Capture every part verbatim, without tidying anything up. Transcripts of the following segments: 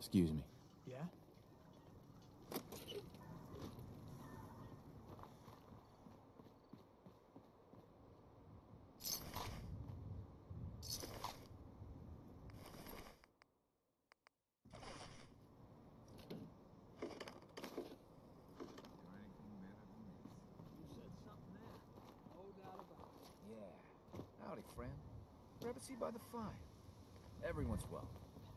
Excuse me. Yeah? Yeah. Howdy, friend. Grab a seat by the fire. Everyone's welcome.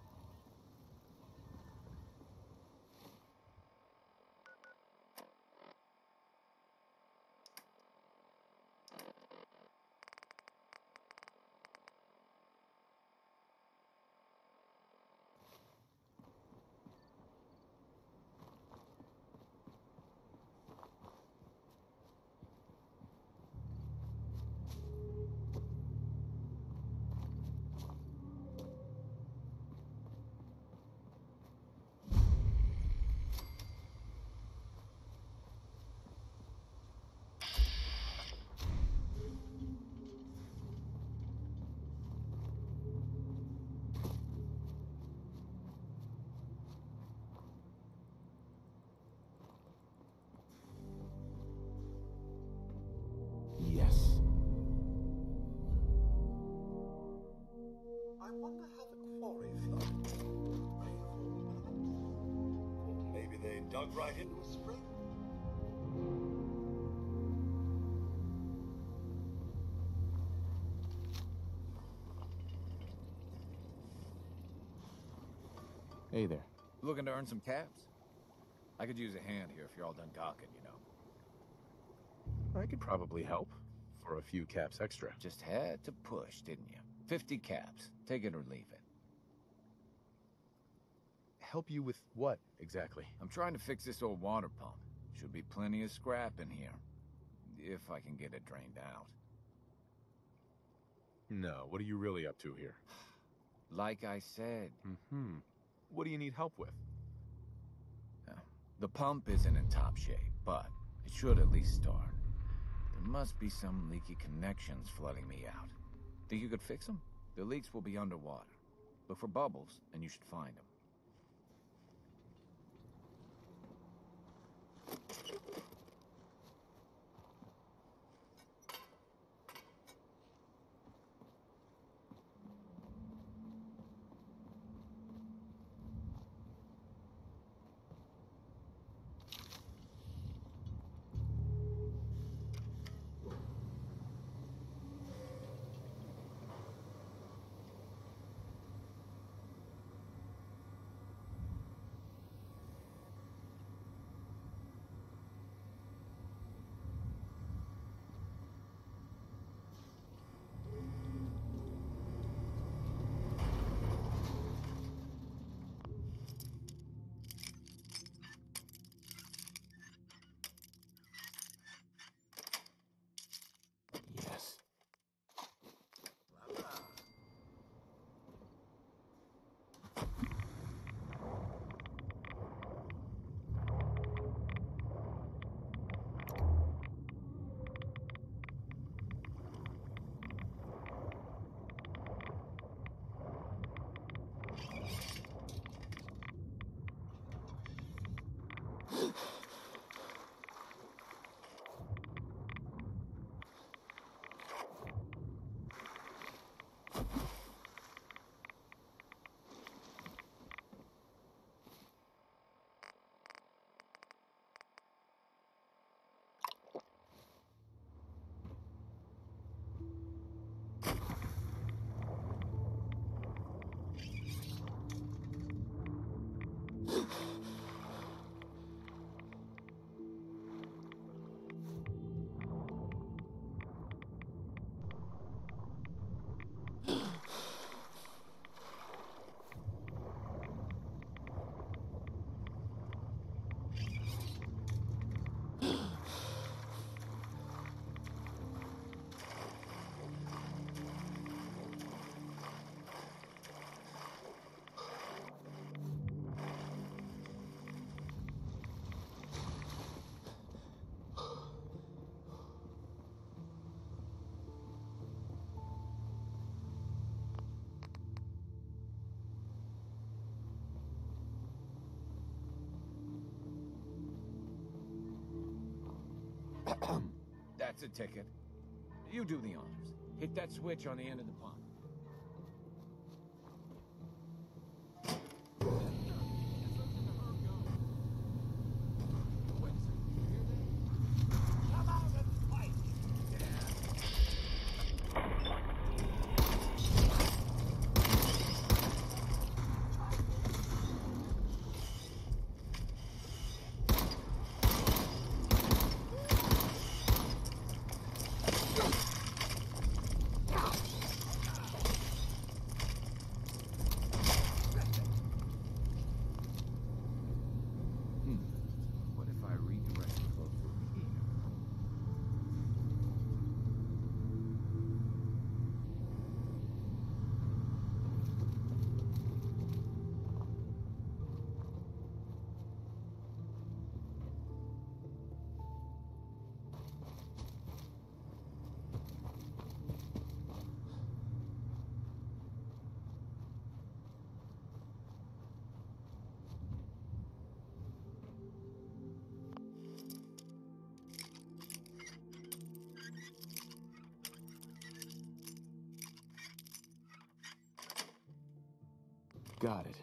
Yes. I wonder how the quarry flooded. Rainfall, perhaps? Or maybe they dug right into a spring? Hey there. Looking to earn some caps? I could use a hand here if you're all done gawking, you know. I could probably help. For a few caps extra. Just had to push, didn't you? Fifty caps. Take it or leave it. Help you with what, exactly? I'm trying to fix this old water pump. Should be plenty of scrap in here. If I can get it drained out. No, what are you really up to here? Like I said. Mm-hmm. What do you need help with? Uh, the pump isn't in top shape, but it should at least start. There must be some leaky connections flooding me out. Think you could fix them? The leaks will be underwater. Look for bubbles, and you should find them. That's a ticket. You do the honors. Hit that switch on the end of the pump. What if I redirect the flow through here? Got it.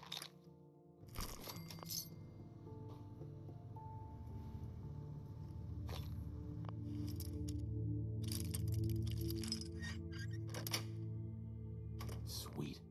Sweet.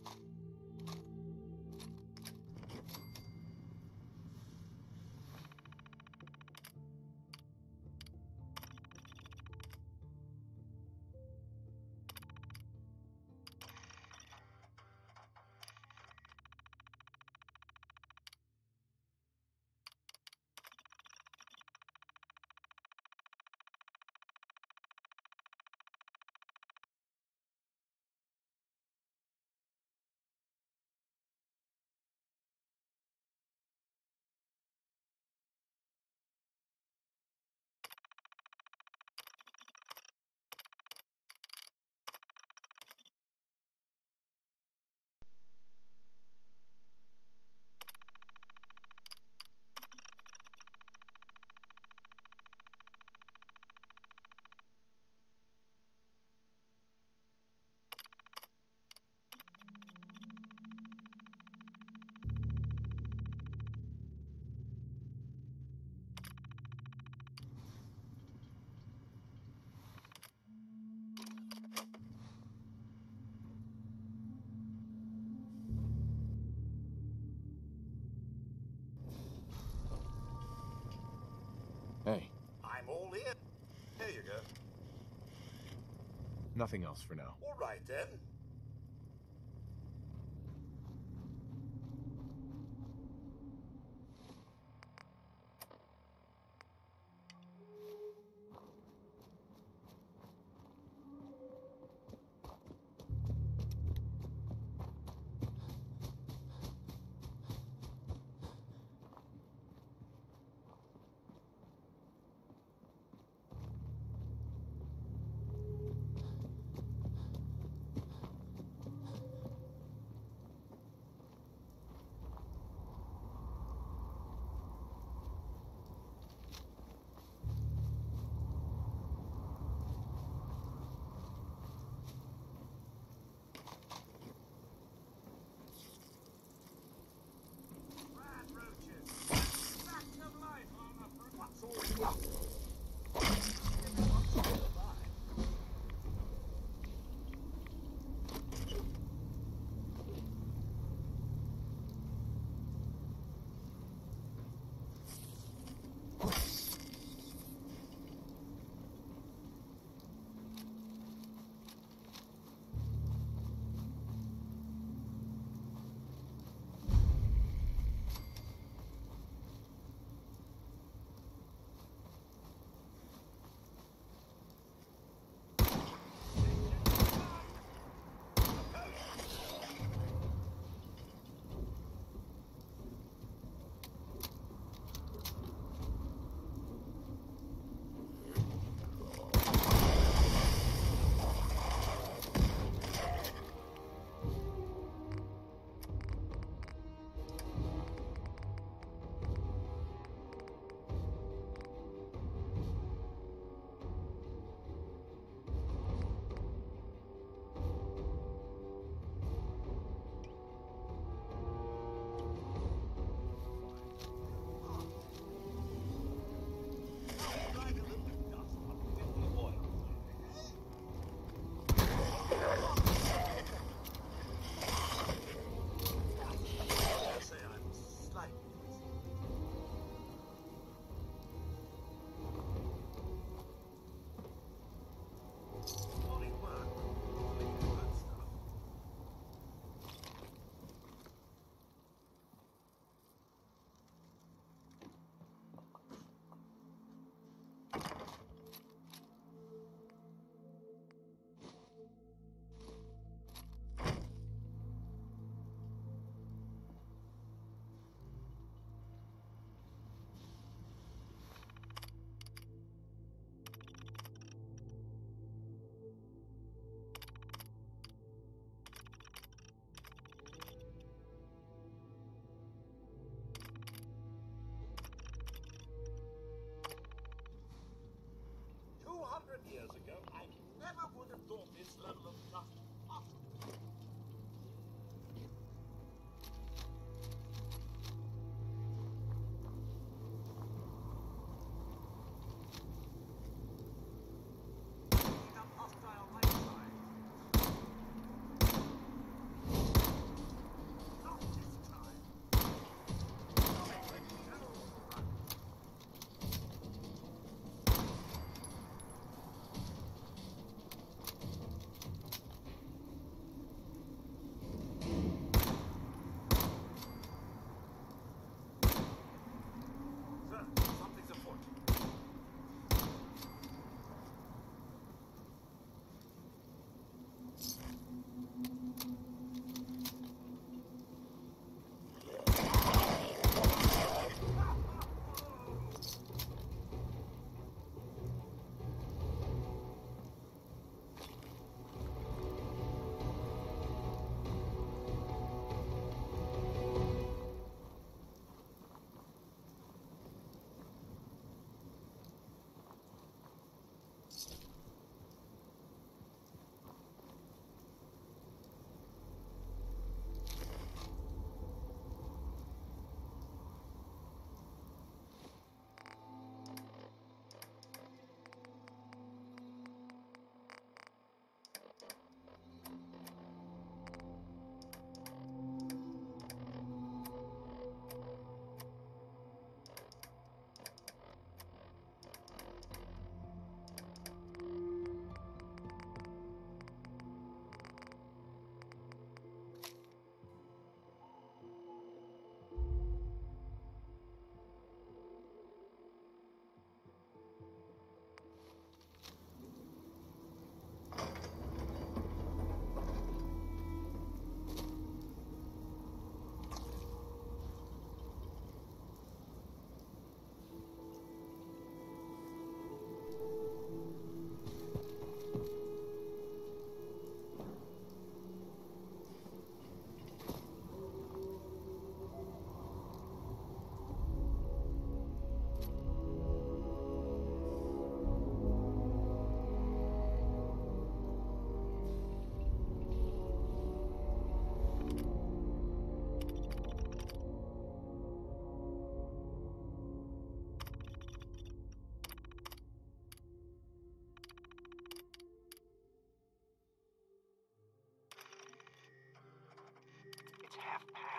Hey, I'm all in. Here you go. Nothing else for now. All right then.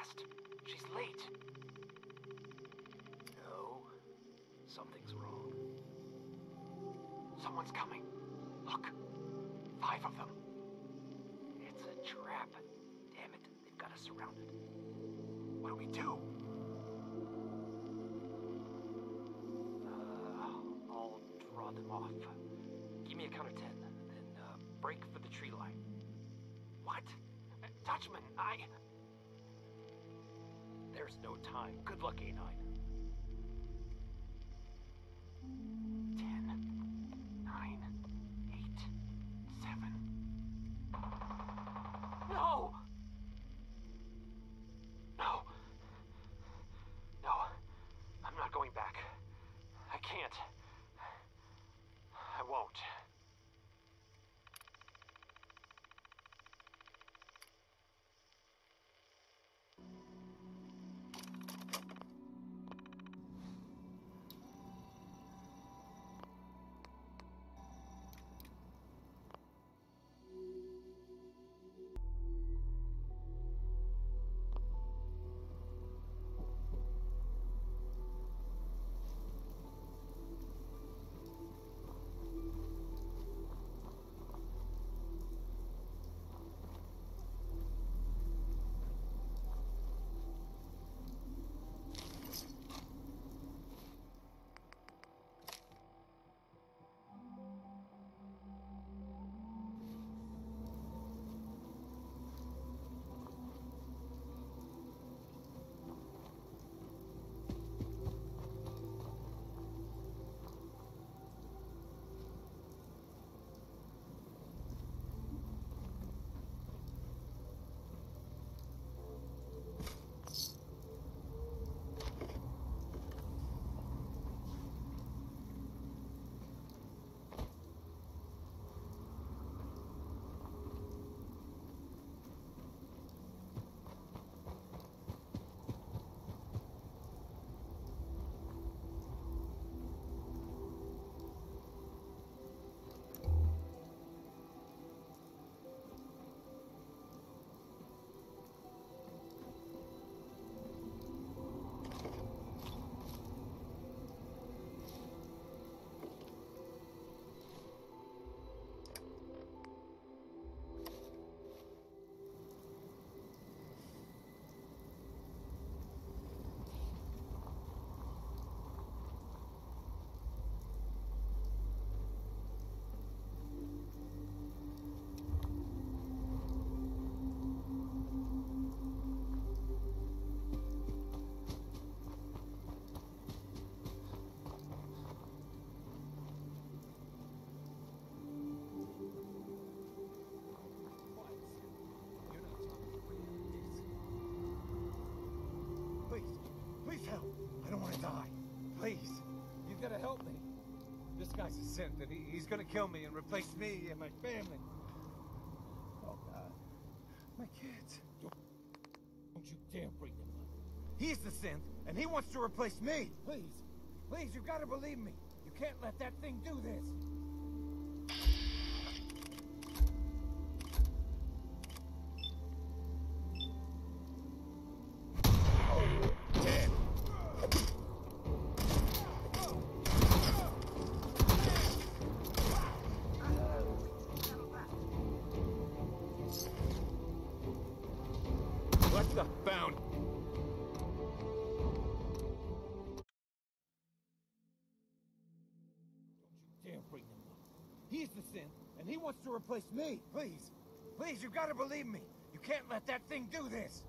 fast. She's late. No. Something's wrong. Someone's coming. Look. Five of them. It's a trap. Damn it. They've got us surrounded. What do we do? Uh, I'll draw them off. Give me a count of ten. Then uh, break for the tree line. What? Uh, Dutchman, I... There's no time. Good luck, A nine. Ten, nine, eight, seven. No! No. No. I'm not going back. I can't. I won't. gotta help me. This guy's a synth, and he, he's gonna kill me and replace me and my family. Oh, God. My kids. Don't, don't you dare bring them up. He's the synth, and he wants to replace me. Please. Please, you gotta believe me. You can't let that thing do this. Found. Don't you dare bring them up. He's the synth, and he wants to replace me. Please. Please, you gotta believe me. You can't let that thing do this.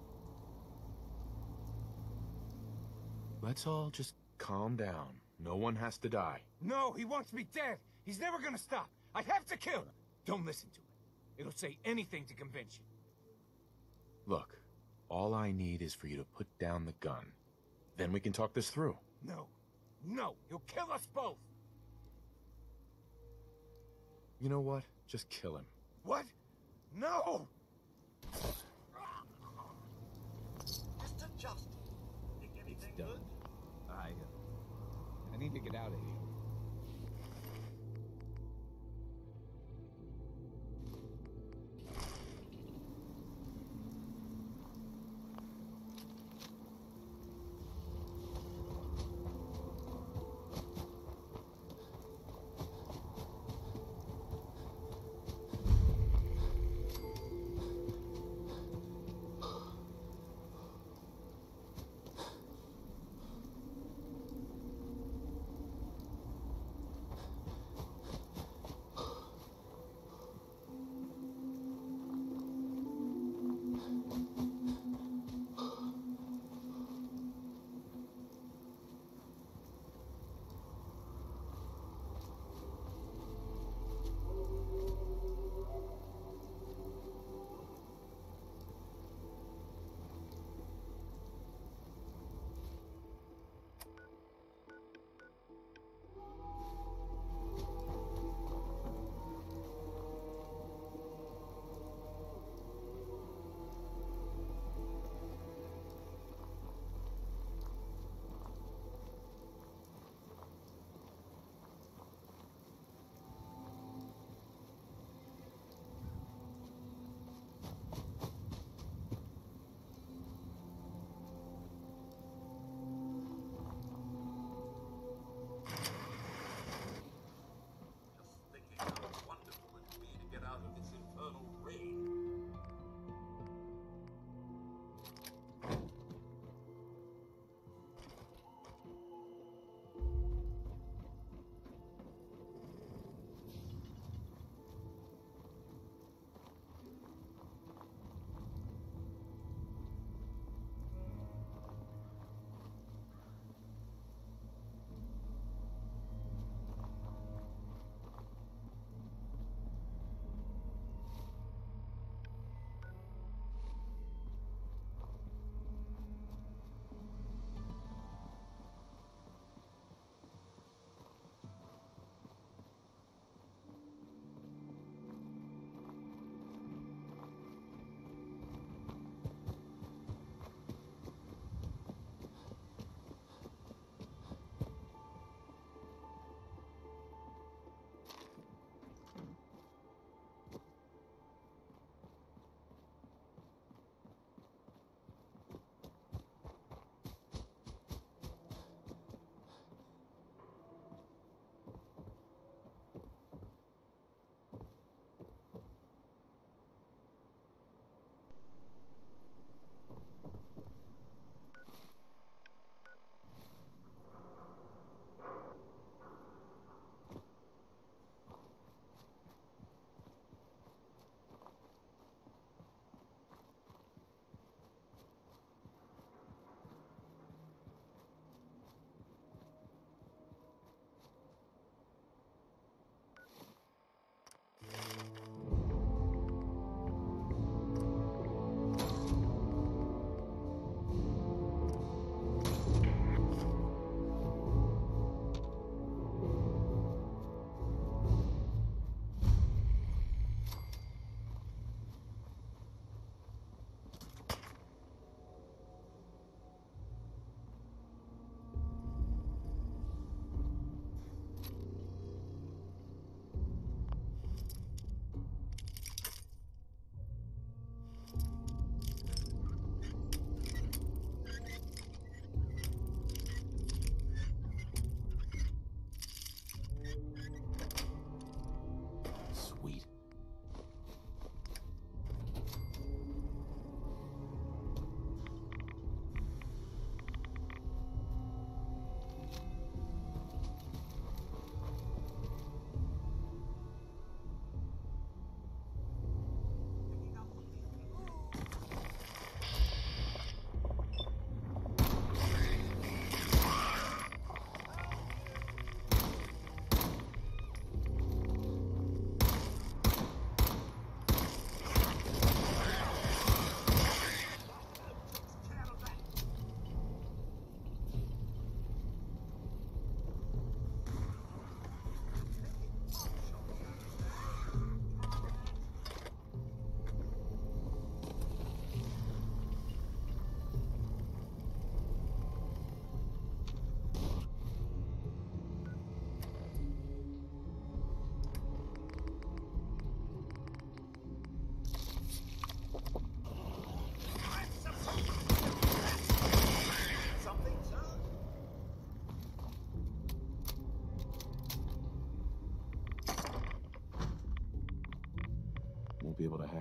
Let's all just calm down. No one has to die. No, he wants me dead. He's never gonna stop. I have to kill him. Don't listen to it. It'll say anything to convince you. Look. All I need is for you to put down the gun. Then we can talk this through. No. No. He'll kill us both. You know what? Just kill him. What? No! Mister Justin, think anything good? I, uh, I need to get out of here.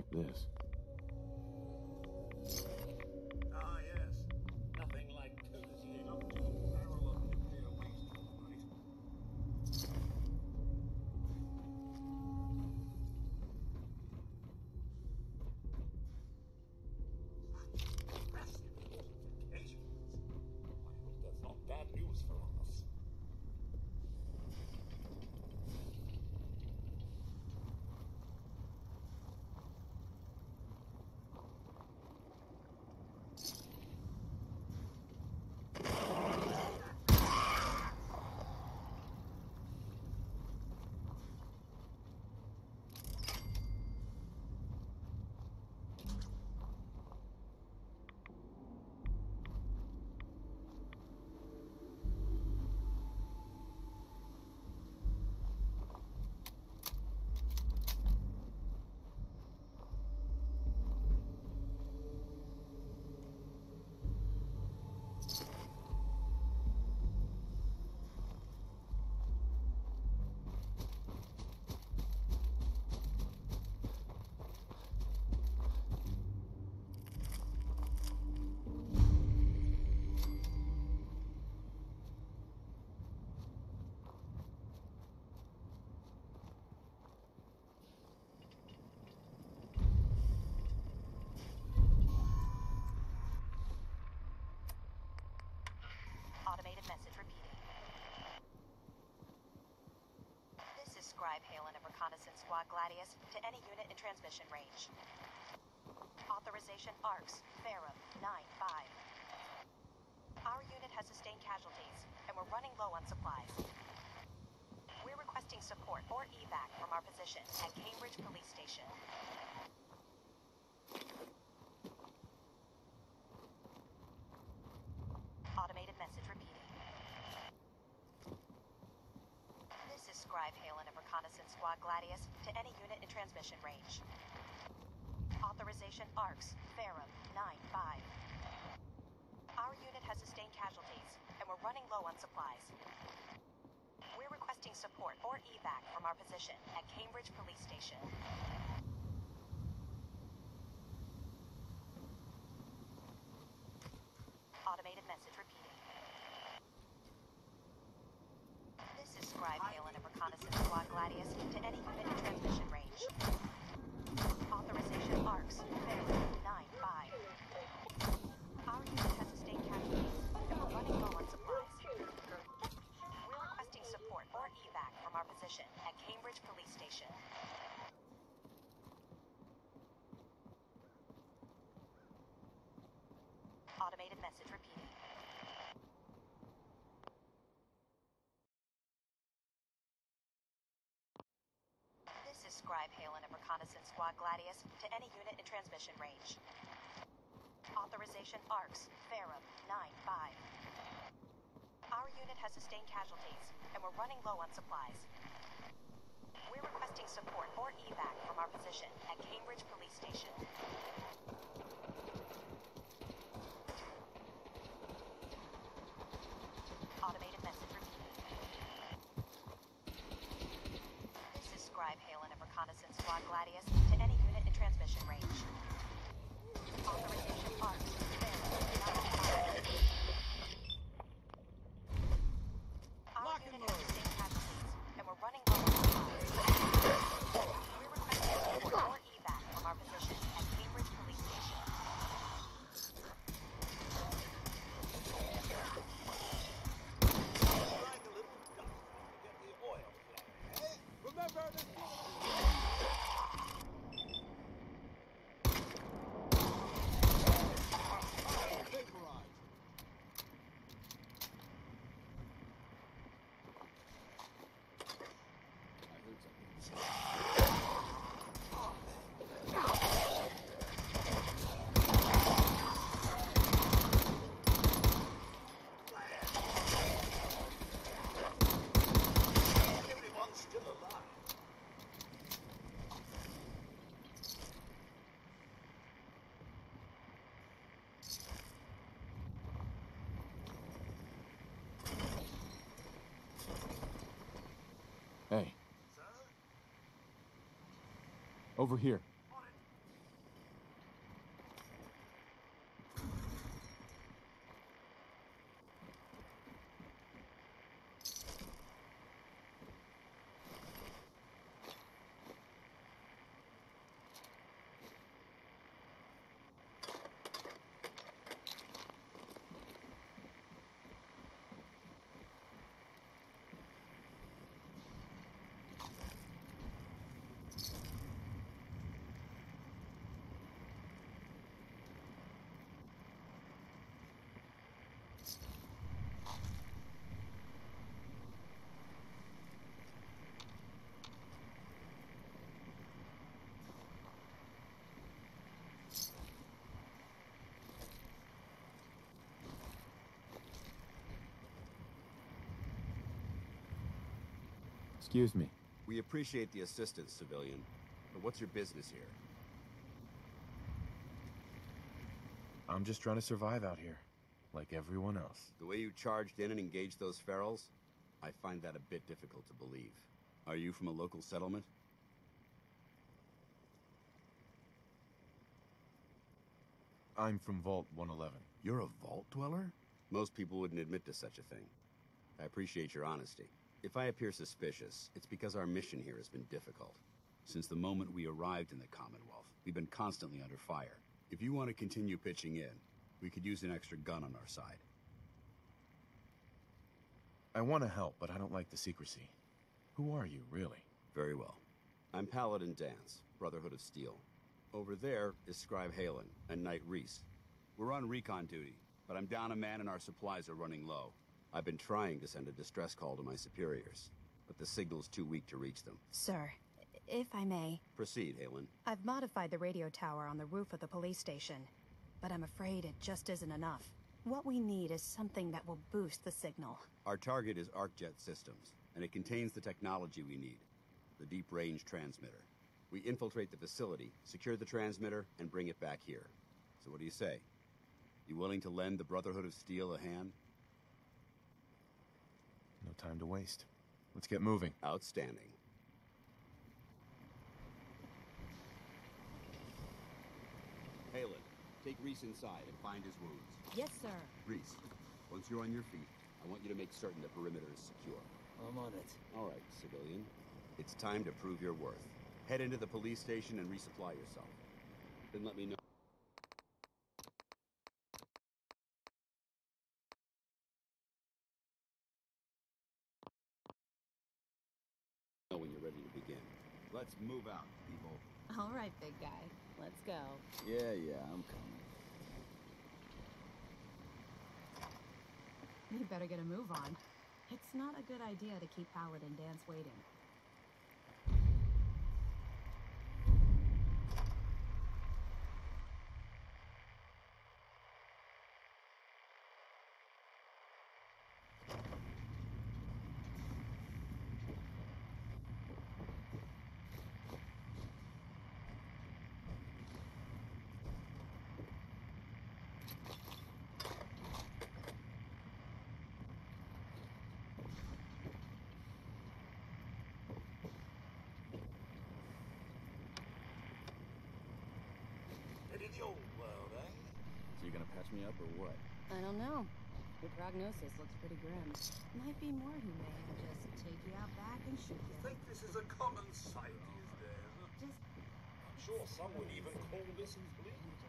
check this. Ah, yes. Nothing like courtesying up to a barrel of nuclear waste, right? Massive fortifications. I hope that's not bad news for us. Automated message repeating. This is Scribe Halen of Reconnaissance Squad Gladius to any unit in transmission range. Authorization ARCS, Ferrum, nine five. Our unit has sustained casualties, and we're running low on supplies. We're requesting support or evac from our position at Cambridge Police Station. Automated message repeating. This is Scribe Halen of Reconnaissance Squad Gladius to any unit in transmission range. Authorization ARCS, Ferrum, nine five. Our unit has sustained casualties, and we're running low on supplies. We're requesting support or evac from our position at Cambridge Police Station. Automated message repeating. This is Scribe Halen of Reconnaissance Squad Gladius to any unit in transmission range. Authorization ARCS, Ferrum, nine five. Our unit has sustained casualties, and we're running low on supplies. We're requesting support or evac from our position at Cambridge Police Station. Automated message repeating. This is Scribe Halen of Reconnaissance Squad Gladius to any unit in transmission range. Authorization ARCS, Ferrum, nine five. Our unit has sustained casualties, and we're running low on supplies. We're requesting support or evac from our position at Cambridge Police Station. Automated message repeating. This is Scribe Halen of Reconnaissance Squad Gladius to any unit in transmission range. Authorization ARCS, Ferrum, nine five. Our unit has sustained casualties, and we're running low on supplies. We're requesting support or evac from our position at Cambridge Police Station. Like a little duck to get the oil flowing, eh? Remember this. Vaporized. I heard something. Everyone's still alive. Hey, Sir? over here. On it. Excuse me. We appreciate the assistance, civilian. But what's your business here? I'm just trying to survive out here, like everyone else. The way you charged in and engaged those ferals, I find that a bit difficult to believe. Are you from a local settlement? I'm from Vault one eleven. You're a vault dweller? Most people wouldn't admit to such a thing. I appreciate your honesty. If I appear suspicious, it's because our mission here has been difficult. Since the moment we arrived in the Commonwealth, we've been constantly under fire. If you want to continue pitching in, we could use an extra gun on our side. I want to help, but I don't like the secrecy. Who are you, really? Very well. I'm Paladin Danse, Brotherhood of Steel. Over there is Scribe Halen and Knight Reese. We're on recon duty, but I'm down a man and our supplies are running low. I've been trying to send a distress call to my superiors, but the signal's too weak to reach them. Sir, if I may, Proceed, Halen. I've modified the radio tower on the roof of the police station, but I'm afraid it just isn't enough. What we need is something that will boost the signal. Our target is ArcJet Systems, and it contains the technology we need, the deep-range transmitter. We infiltrate the facility, secure the transmitter, and bring it back here. So what do you say? You willing to lend the Brotherhood of Steel a hand? No time to waste. Let's get moving. Outstanding. Halen, take Reese inside and find his wounds. Yes, sir. Reese, once you're on your feet, I want you to make certain the perimeter is secure. I'm on it. All right, civilian. It's time to prove your worth. Head into the police station and resupply yourself. Then let me know. Know when you're ready to begin. Let's move out, people. All right, big guy. Let's go. Yeah, yeah, I'm coming. You better get a move on. It's not a good idea to keep Paladin Danse waiting. Headed your world, eh? So you're gonna patch me up or what? I don't know. Your prognosis looks pretty grim. Might be more humane to just take you out back and shoot you. Think this is a common sight these days? Just I'm sure some would even call this bleed.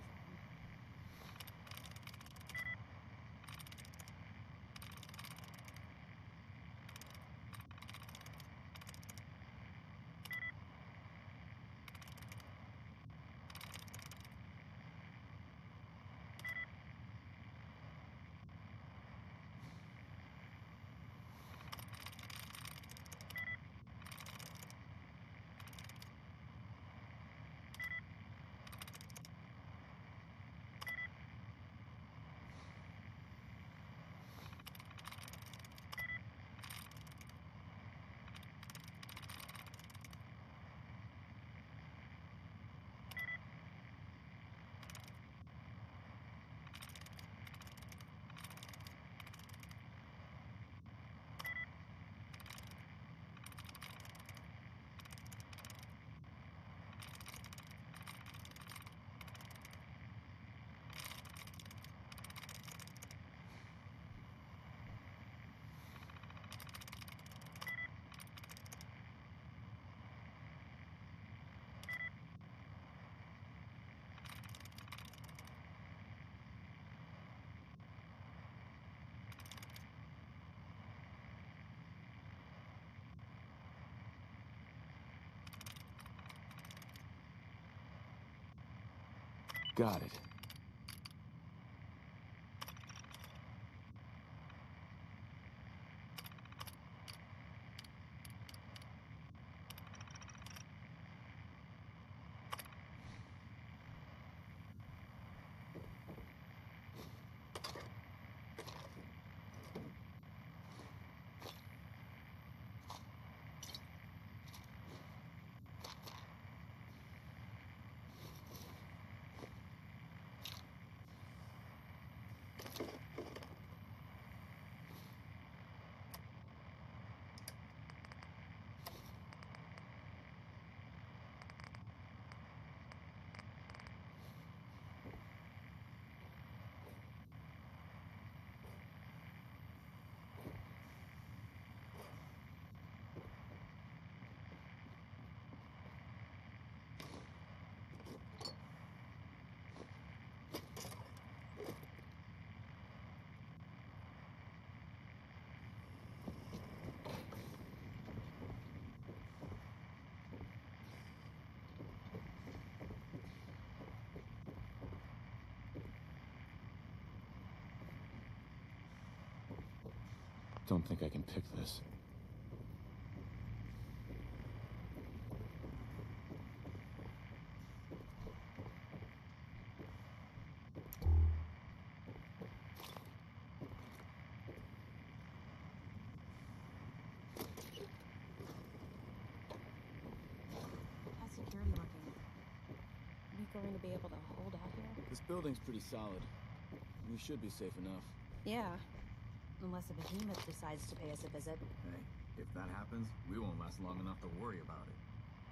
Got it. Don't think I can pick this. How's security looking? Are we going to be able to hold out here? This building's pretty solid. We should be safe enough. Yeah. Unless a behemoth decides to pay us a visit. Hey, if that happens, we won't last long enough to worry about it.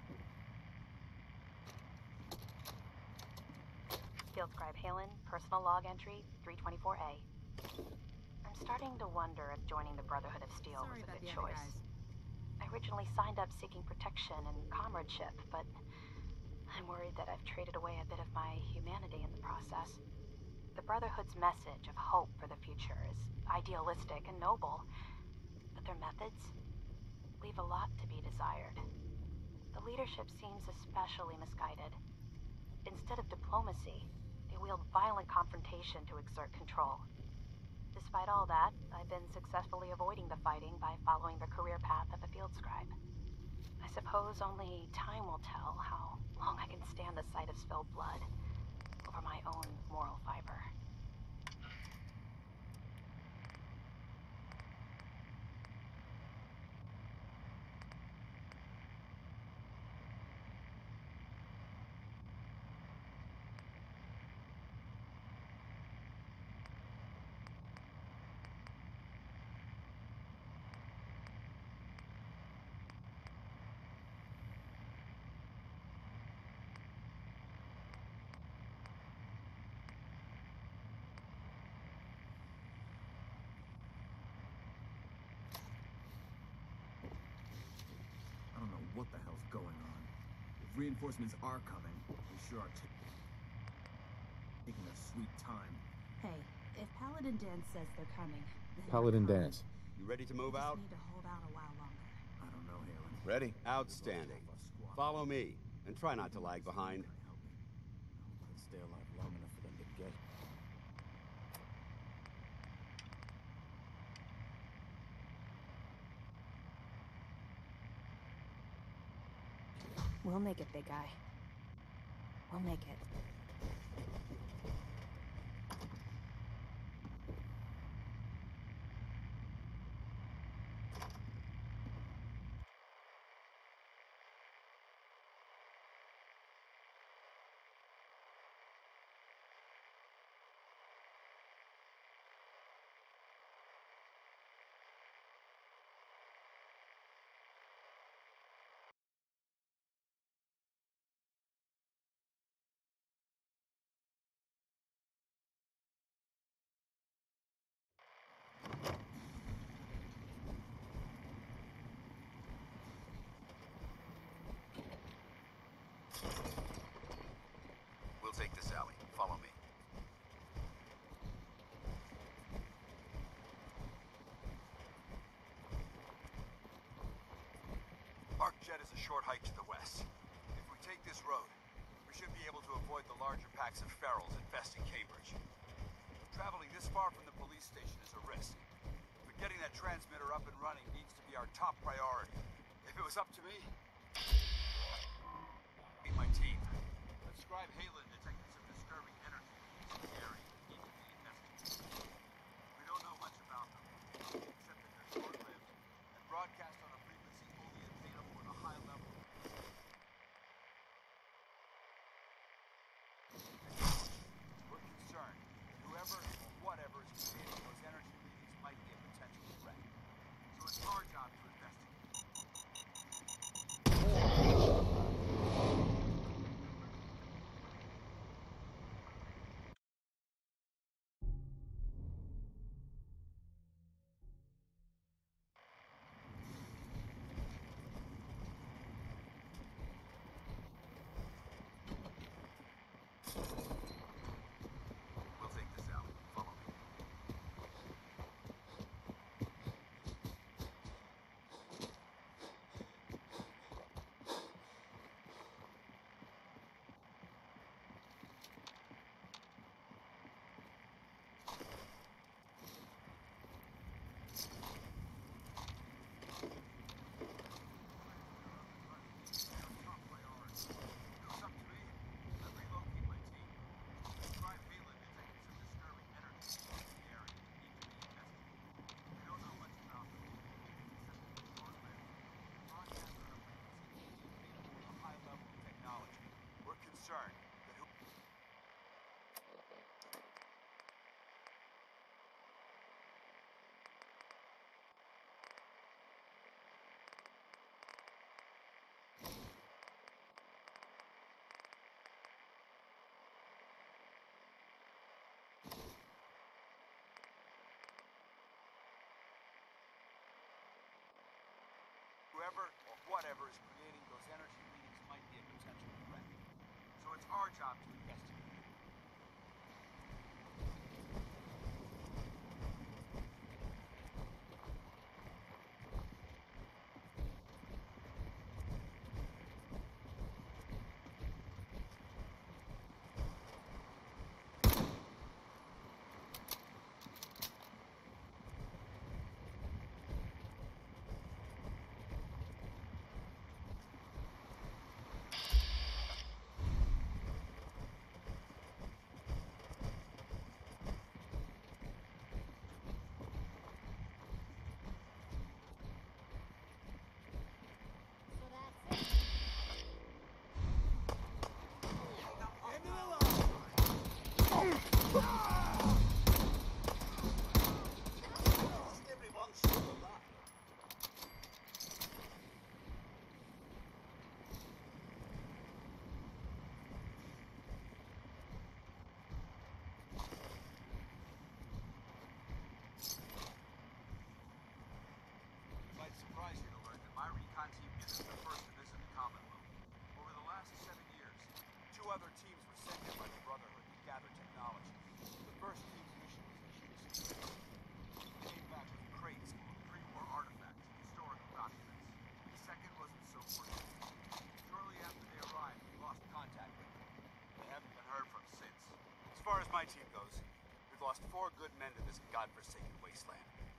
Field Scribe Halen, personal log entry three twenty-four A. I'm starting to wonder if joining the Brotherhood of Steel Sorry was a about good the other choice. guys. I originally signed up seeking protection and comradeship, but I'm worried that I've traded away a bit of my humanity in the process. The Brotherhood's message of hope for the future is idealistic and noble, but their methods leave a lot to be desired. The leadership seems especially misguided. Instead of diplomacy, they wield violent confrontation to exert control. Despite all that, I've been successfully avoiding the fighting by following the career path of a field scribe. I suppose only time will tell how long I can stand the sight of spilled blood over my own moral fiber. I don't know what the hell's going on. If reinforcements are coming, they sure are t taking their sweet time. Hey, if Paladin Dan says they're coming, then Paladin they're coming. Dance. You ready to move We just out? need to hold out a while longer. I don't know, Halen. Ready? Outstanding. Follow me, and try not to lag behind. Let's stay alive long enough for them to get. We'll make it, big guy. We'll make it. We'll take this alley. Follow me. Arcjet is a short hike to the west. If we take this road, we should be able to avoid the larger packs of ferals infesting Cambridge. Traveling this far from the police station is a risk, but getting that transmitter up and running needs to be our top priority. If it was up to me, meet my team. But Scribe Halen detected some disturbing energy in the area that need to be investigated. We don't know much about them, except that they're short-lived and broadcast on a frequency only attainable at a high level. We're concerned that whoever or whatever is creating those energy readings might be a potential threat. So it's our job to investigate. whatever is creating those energy readings might be a potential threat. So it's our job to investigate. Surprise you to learn that my recon team isn't the first to visit the Commonwealth. Over the last seven years, two other teams were sent in by the Brotherhood to gather technology. The first team's mission was achieved successfully. They came back with crates full of pre-war artifacts and historical documents. The second wasn't so fortunate. Shortly after they arrived, we lost contact with them. They haven't been heard from since. As far as my team goes, we've lost four good men to this godforsaken wasteland.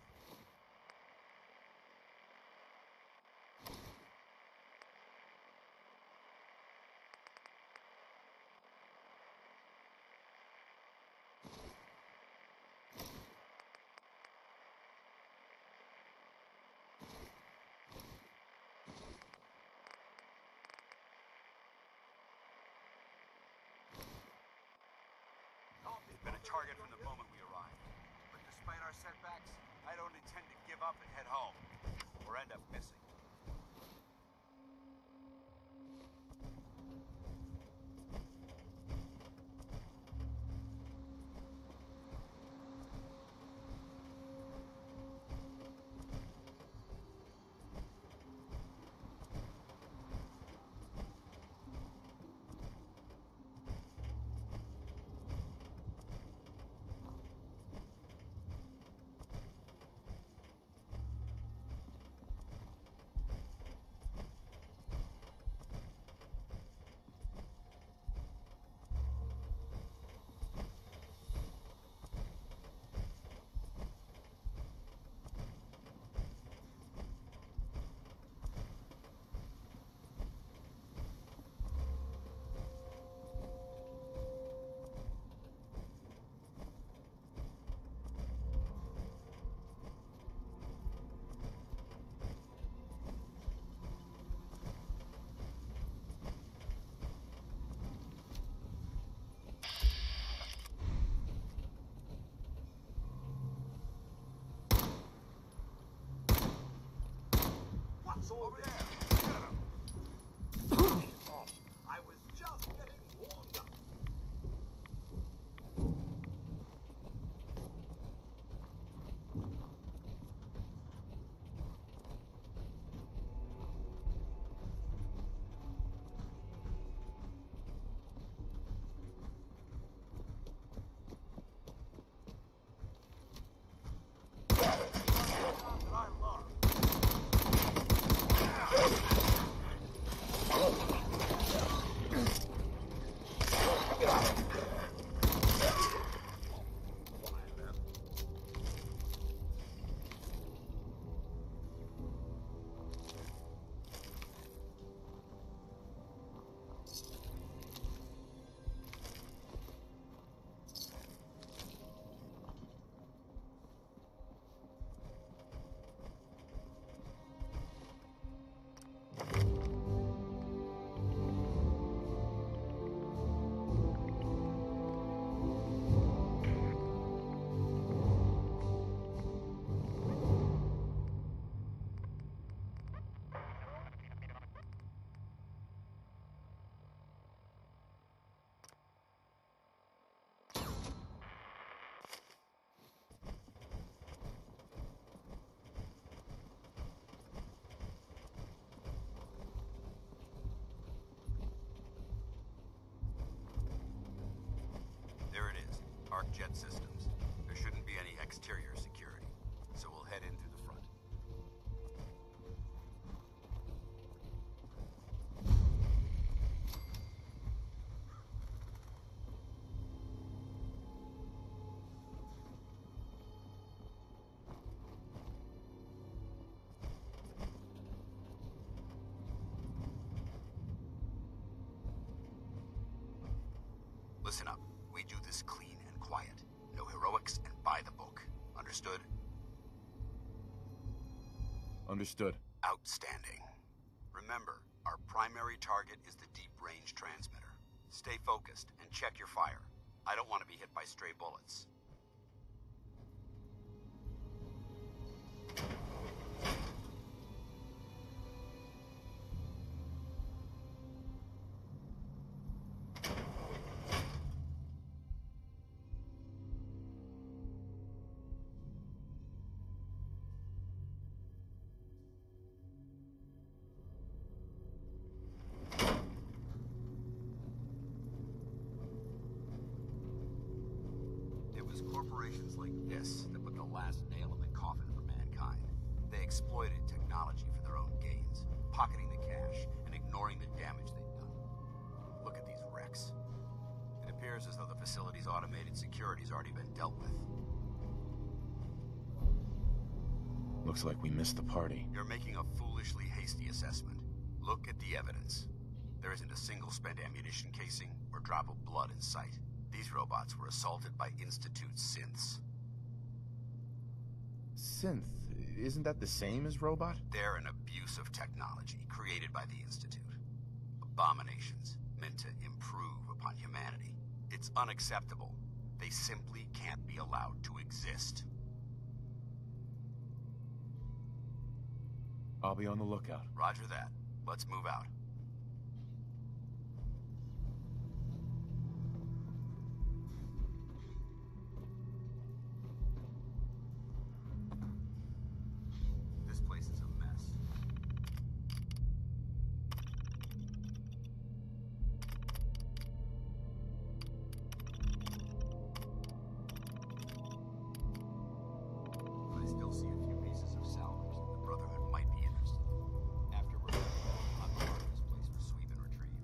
They've been a target from the moment we arrived. But despite our setbacks, I don't intend to give up and head home, or end up missing. jet systems. There shouldn't be any exterior security, so we'll head in through the front. Listen up. We do this clean and quiet. No heroics and by the book. Understood? Understood. Outstanding. Remember, our primary target is the deep-range transmitter. Stay focused and check your fire. I don't want to be hit by stray bullets. Corporations like this that put the last nail in the coffin for mankind. They exploited technology for their own gains, pocketing the cash and ignoring the damage they'd done. Look at these wrecks. It appears as though the facility's automated security's already been dealt with. Looks like we missed the party. You're making a foolishly hasty assessment. Look at the evidence. There isn't a single spent ammunition casing or drop of blood in sight. These robots were assaulted by Institute synths. Synth? Isn't that the same as robot? They're an abuse of technology created by the Institute. Abominations meant to improve upon humanity. It's unacceptable. They simply can't be allowed to exist. I'll be on the lookout. Roger that. Let's move out. This place is a mess. I still see a few pieces of salvage that the Brotherhood might be interested in. After we're done, I'll mark this place for sweep and retrieve.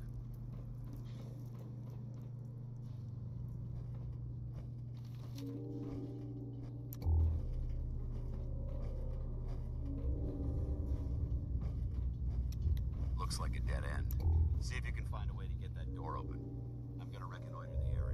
Looks like a dead end. See if you can find a way to get that door open. I'm gonna reconnoiter the area.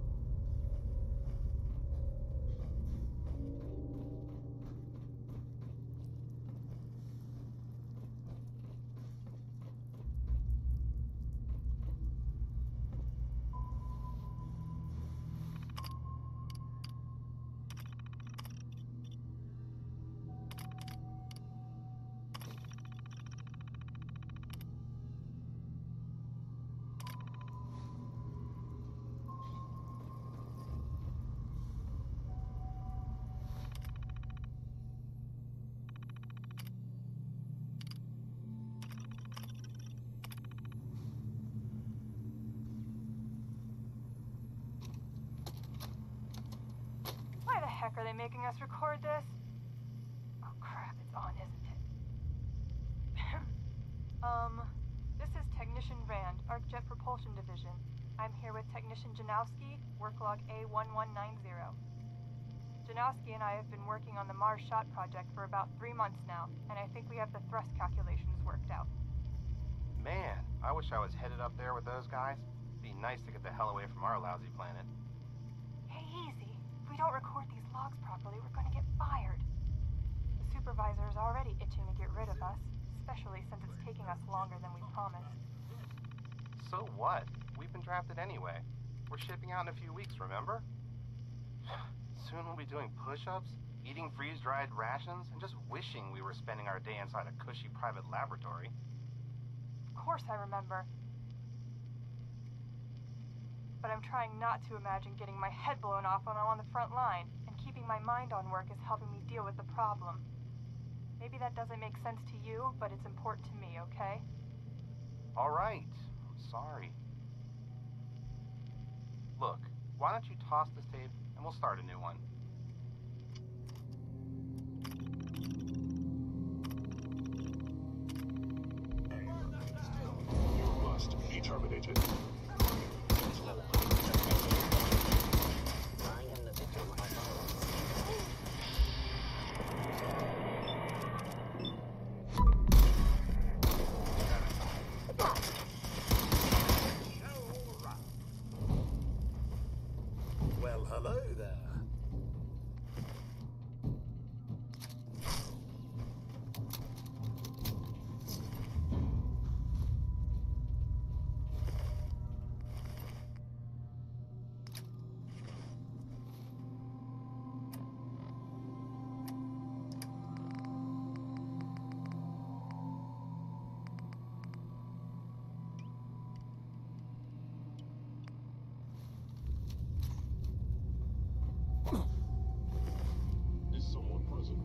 Why the heck are they making us record this? Oh crap, it's on, isn't it? um, this is Technician Rand, ArcJet Propulsion Division. I'm here with Technician Janowski, work log A one one nine zero. Janowski and I have been working on the Mars Shot project for about three months now, and I think we have the thrust calculations worked out. Man, I wish I was headed up there with those guys. Be nice to get the hell away from our lousy planet. Hey, easy. If we don't record these logs properly, we're gonna get fired. The supervisor is already itching to get rid of us, especially since it's taking us longer than we promised. So what? We've been drafted anyway. We're shipping out in a few weeks, remember? Soon we'll be doing push-ups, eating freeze-dried rations, and just wishing we were spending our day inside a cushy private laboratory. Of course I remember. But I'm trying not to imagine getting my head blown off when I'm on the front line, and keeping my mind on work is helping me deal with the problem. Maybe that doesn't make sense to you, but it's important to me, okay? All right. I'm sorry. Look, why don't you toss this tape and we'll start a new one? You must be terminated. Well, hello there. Is someone present?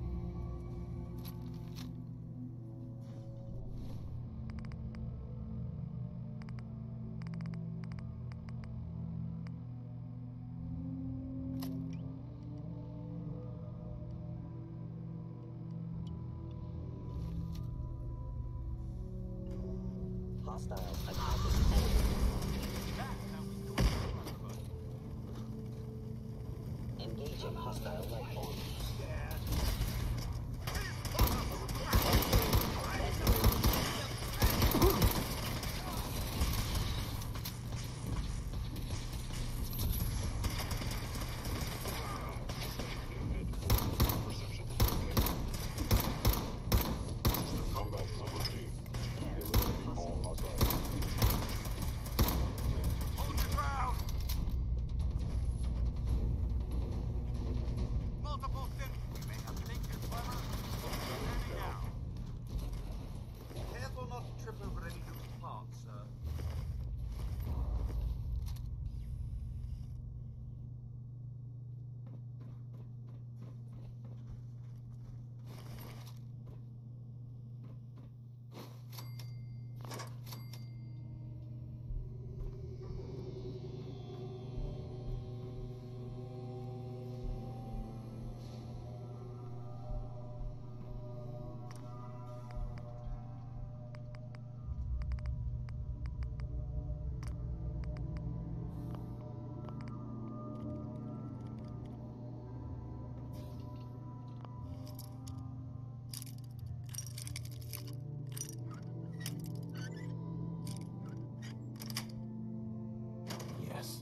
Hostiles engaging hostile life form. Combat subroutine. Eliminating all hostiles. Hold your ground! Multiple cities. You may have think you're clever. Standing down. Careful not to trip over any loose plants, sir. Yes.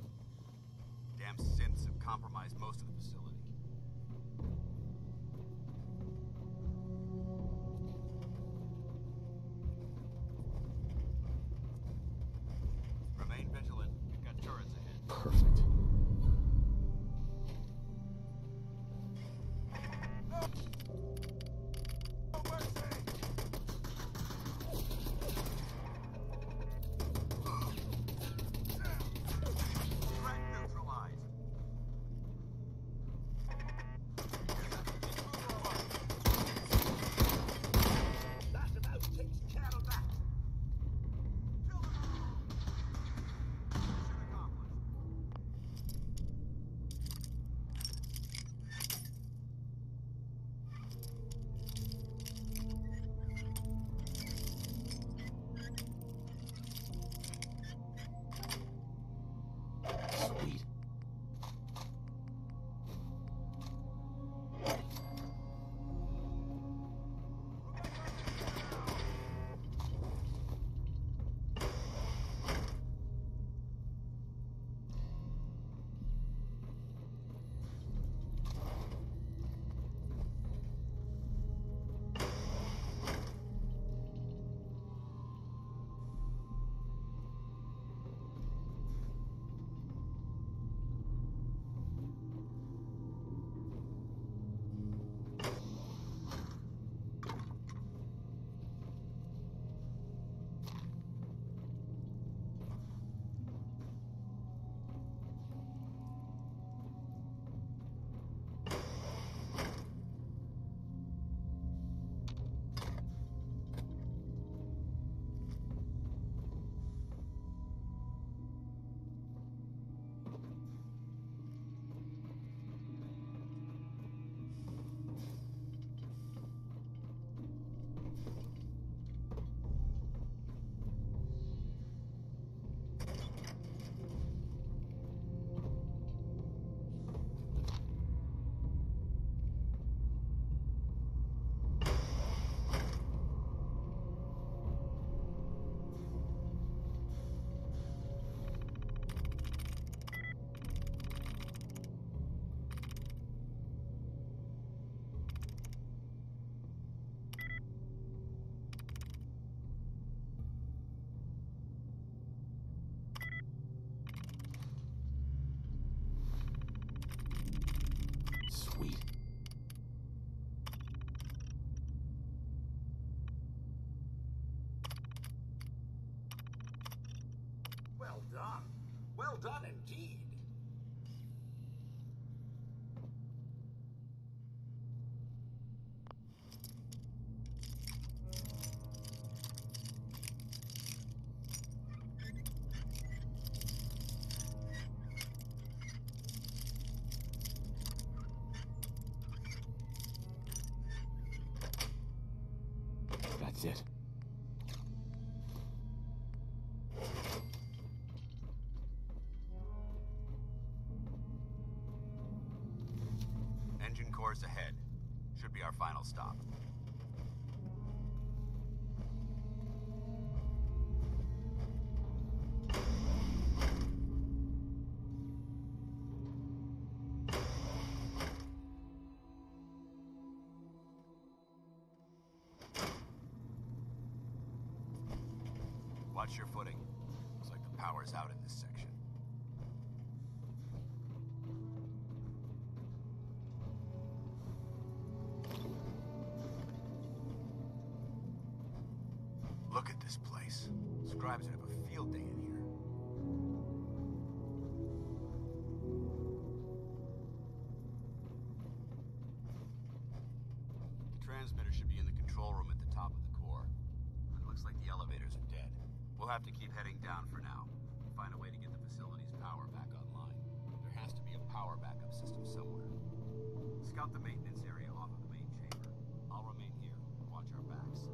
Damn synths have compromised most of the facility. Well done. Well done indeed. That's it. Engine course ahead. Should be our final stop. Watch your footing. Looks like the power's out in this section. Look at this place. Scribes would have a field day in here. The transmitter should be in the control room at the top of the core. It looks like the elevators are dead. We'll have to keep heading down for now. Find a way to get the facility's power back online. There has to be a power backup system somewhere. Scout the maintenance area off of the main chamber. I'll remain here. Watch our backs.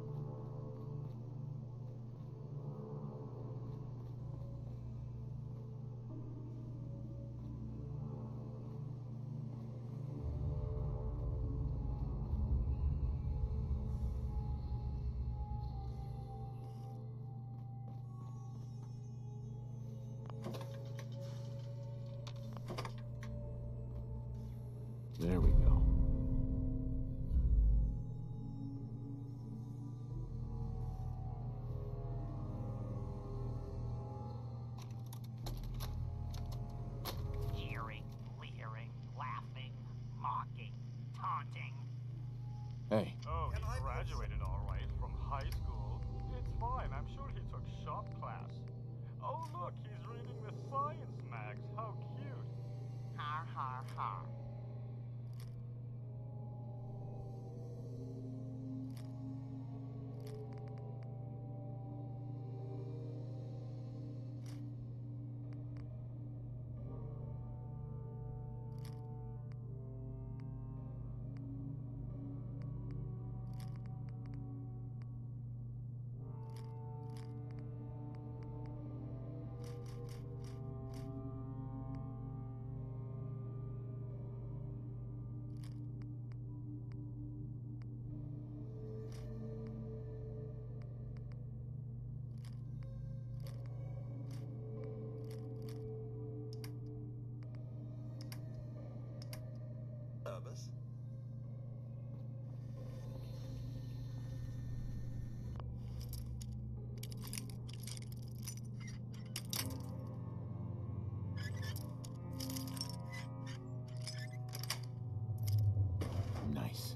There we go. Jeering, leering, laughing, mocking, taunting. Hey, Oh, he graduated all right from high school. It's fine. I'm sure he took shop class. Oh, look, he's reading the science mags. How cute. Har, har, har. Nervous? nice.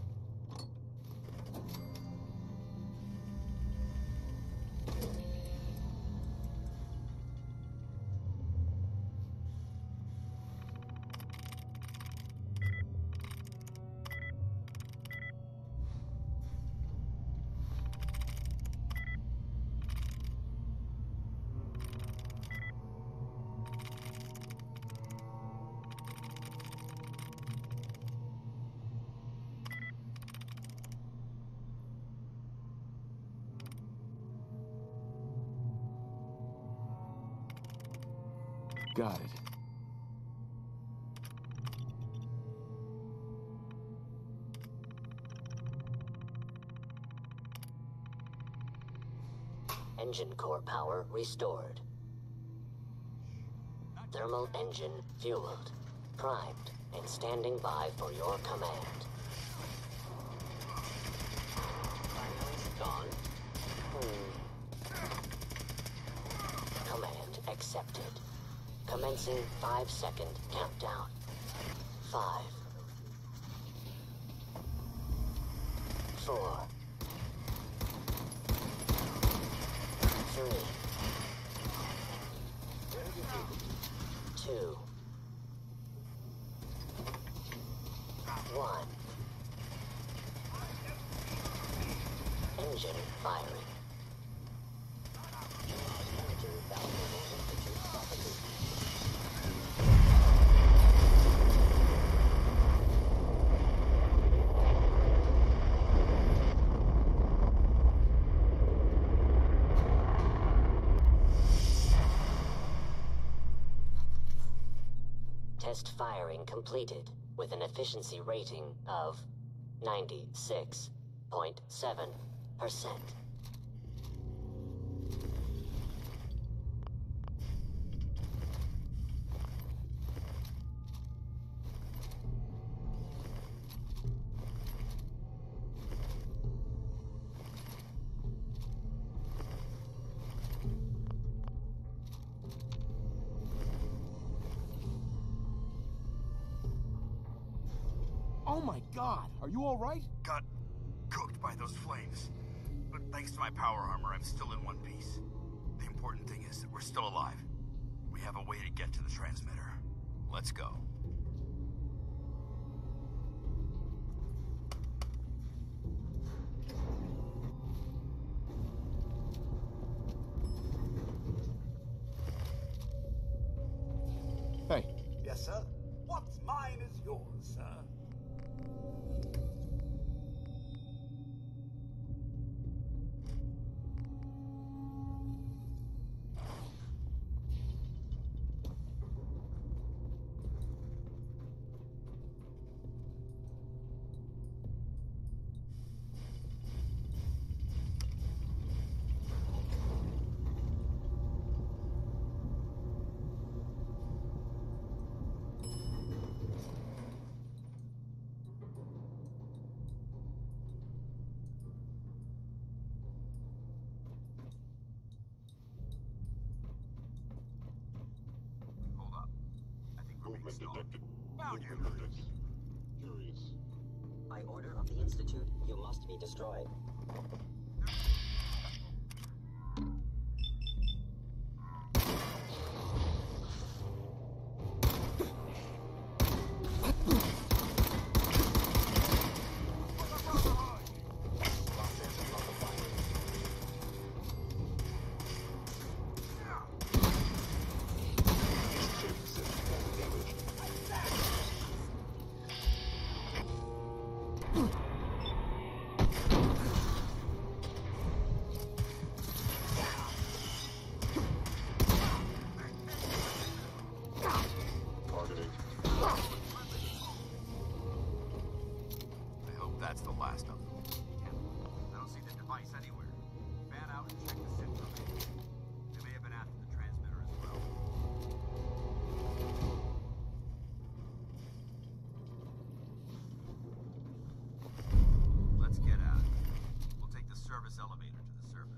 Got it. Engine core power restored. Thermal engine fueled, primed, and standing by for your command. Gone. Hmm. Command accepted. Commencing five second countdown. Five. Four. Three. two, one. Engine firing. Planetary Falcon Institute property. Test firing completed with an efficiency rating of ninety-six point seven percent. Oh my god, are you alright? Got cooked by those flames. But thanks to my power armor, I'm still in one piece. The important thing is that we're still alive. We have a way to get to the transmitter. Let's go. Hey. Yes, sir. What's mine is yours, sir. Movement detected. Found you. Movement detected. Curious. By order of the Institute, you must be destroyed. I hope that's the last of them. I don't see the device anywhere. Fan out and check the SIM for me. They may have been after the transmitter as well. Let's get out. We'll take the service elevator to the surface.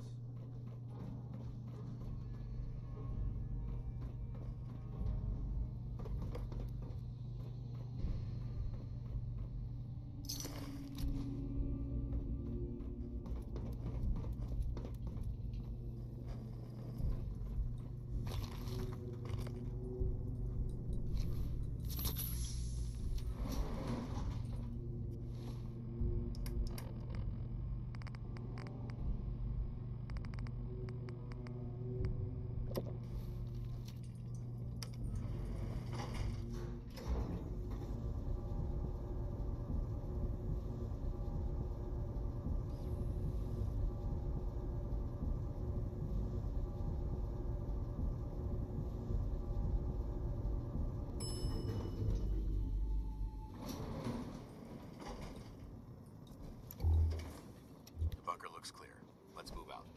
Looks clear. Let's move out.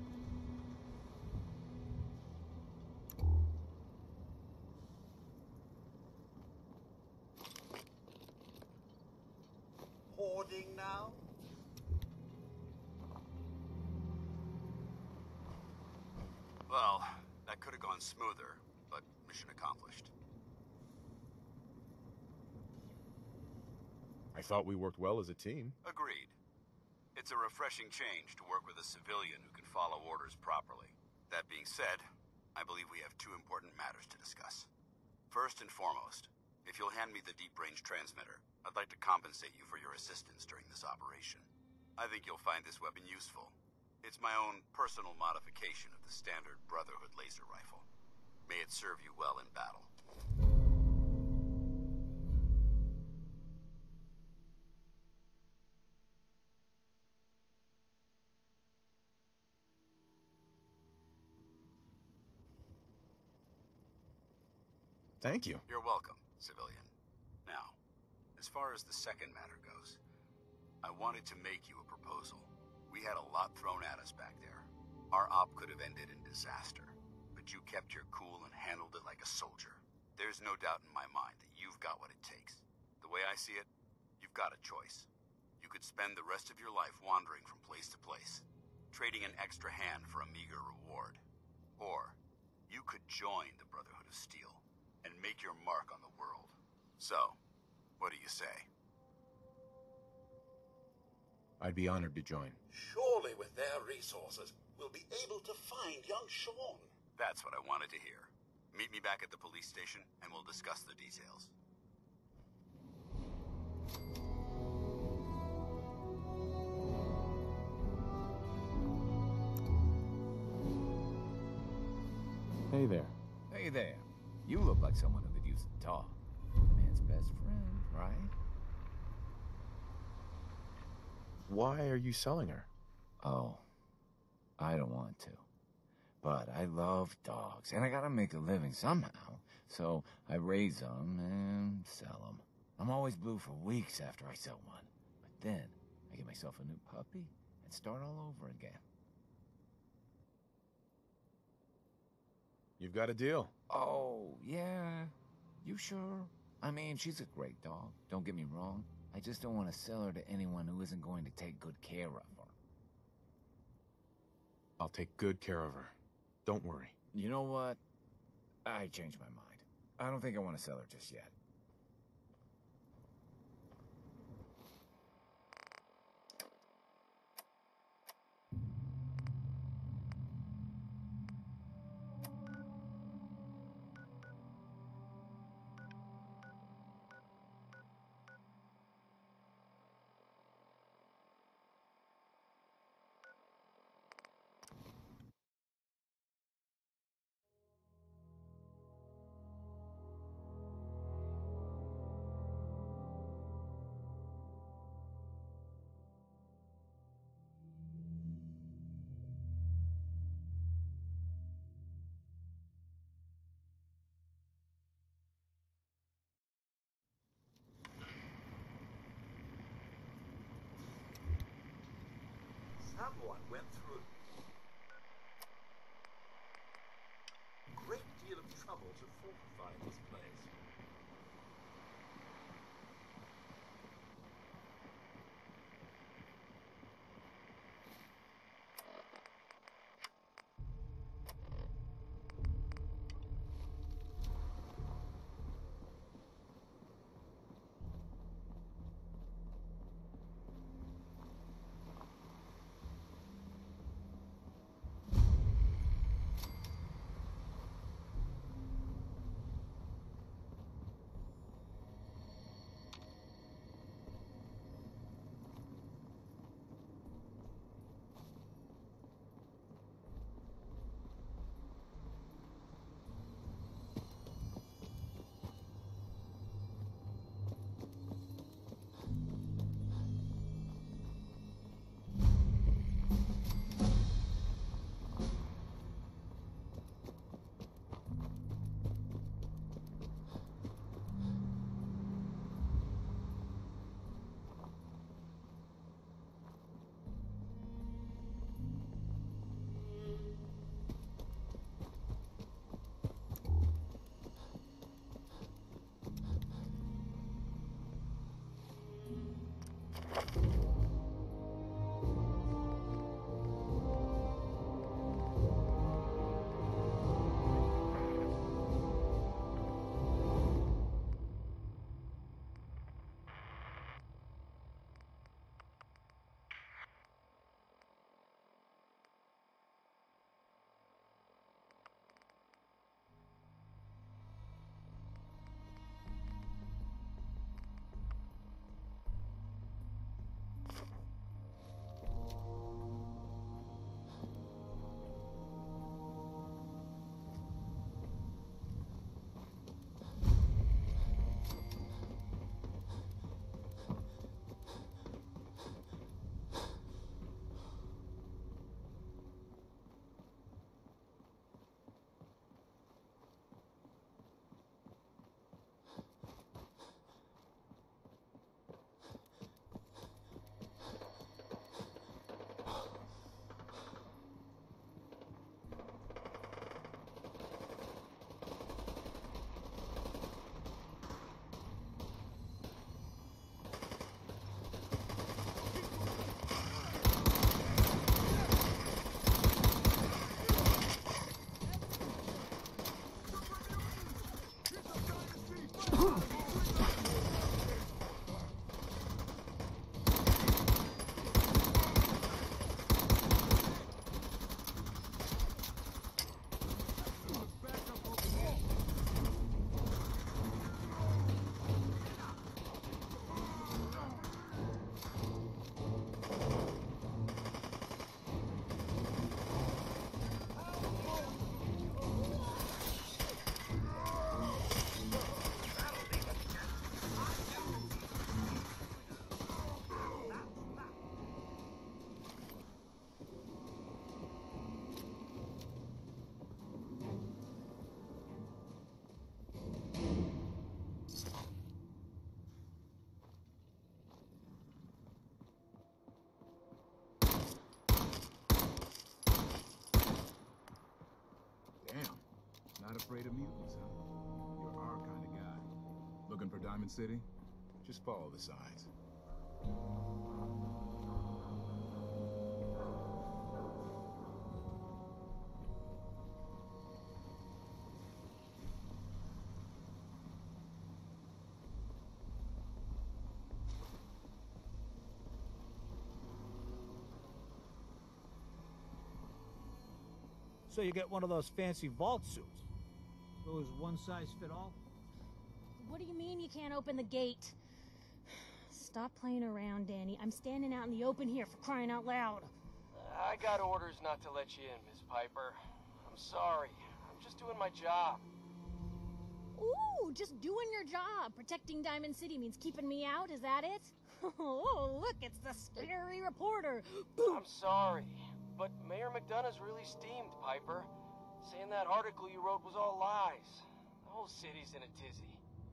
Hoarding now? Well, that could have gone smoother, but mission accomplished. I thought we worked well as a team. Agreed. It's a refreshing change to work with a civilian who can follow orders properly. That being said, I believe we have two important matters to discuss. First and foremost, if you'll hand me the deep-range transmitter, I'd like to compensate you for your assistance during this operation. I think you'll find this weapon useful. It's my own personal modification of the standard Brotherhood laser rifle. May it serve you well in battle. Thank you. You're welcome, civilian. Now, as far as the second matter goes, I wanted to make you a proposal. We had a lot thrown at us back there. Our op could have ended in disaster, but you kept your cool and handled it like a soldier. There's no doubt in my mind that you've got what it takes. The way I see it, you've got a choice. You could spend the rest of your life wandering from place to place, trading an extra hand for a meager reward. Or, you could join the Brotherhood of Steel and make your mark on the world. So, what do you say? I'd be honored to join. Surely with their resources, we'll be able to find young Sean. That's what I wanted to hear. Meet me back at the police station, and we'll discuss the details. Hey there. Hey there. You look like someone who could use a talk. Man's best friend, right? Why are you selling her? Oh, I don't want to. But I love dogs, and I gotta make a living somehow. So I raise them and sell them. I'm always blue for weeks after I sell one. But then I get myself a new puppy and start all over again. You've got a deal. Oh, yeah. You sure? I mean, she's a great dog. Don't get me wrong. I just don't want to sell her to anyone who isn't going to take good care of her. I'll take good care of her. Don't worry. You know what? I changed my mind. I don't think I want to sell her just yet. Someone went through a great deal of trouble to fortify this place. afraid of mutants, huh? You're our kind of guy. Looking for Diamond City? Just follow the signs. So you get one of those fancy vault suits. Those one size fit all? What do you mean you can't open the gate? Stop playing around, Danny. I'm standing out in the open here, for crying out loud. I got orders not to let you in, Miss Piper. I'm sorry. I'm just doing my job. Ooh, just doing your job. Protecting Diamond City means keeping me out, is that it? Oh, look, it's the scary reporter. I'm sorry, but Mayor McDonough's really steamed, Piper. Saying that article you wrote was all lies. The whole city's in a tizzy.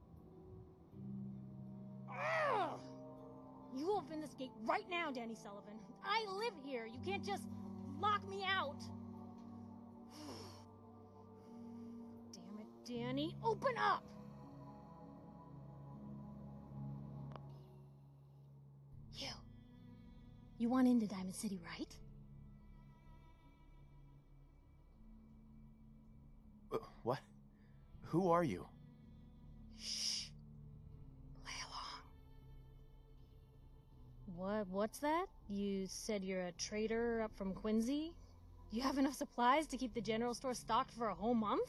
Ugh. You open this gate right now, Danny Sullivan. I live here. You can't just lock me out. Damn it, Danny. Open up! You. You want into Diamond City, right? Uh, what? Who are you? Shh. Play along. What? What's that? You said you're a trader up from Quincy? You have enough supplies to keep the general store stocked for a whole month?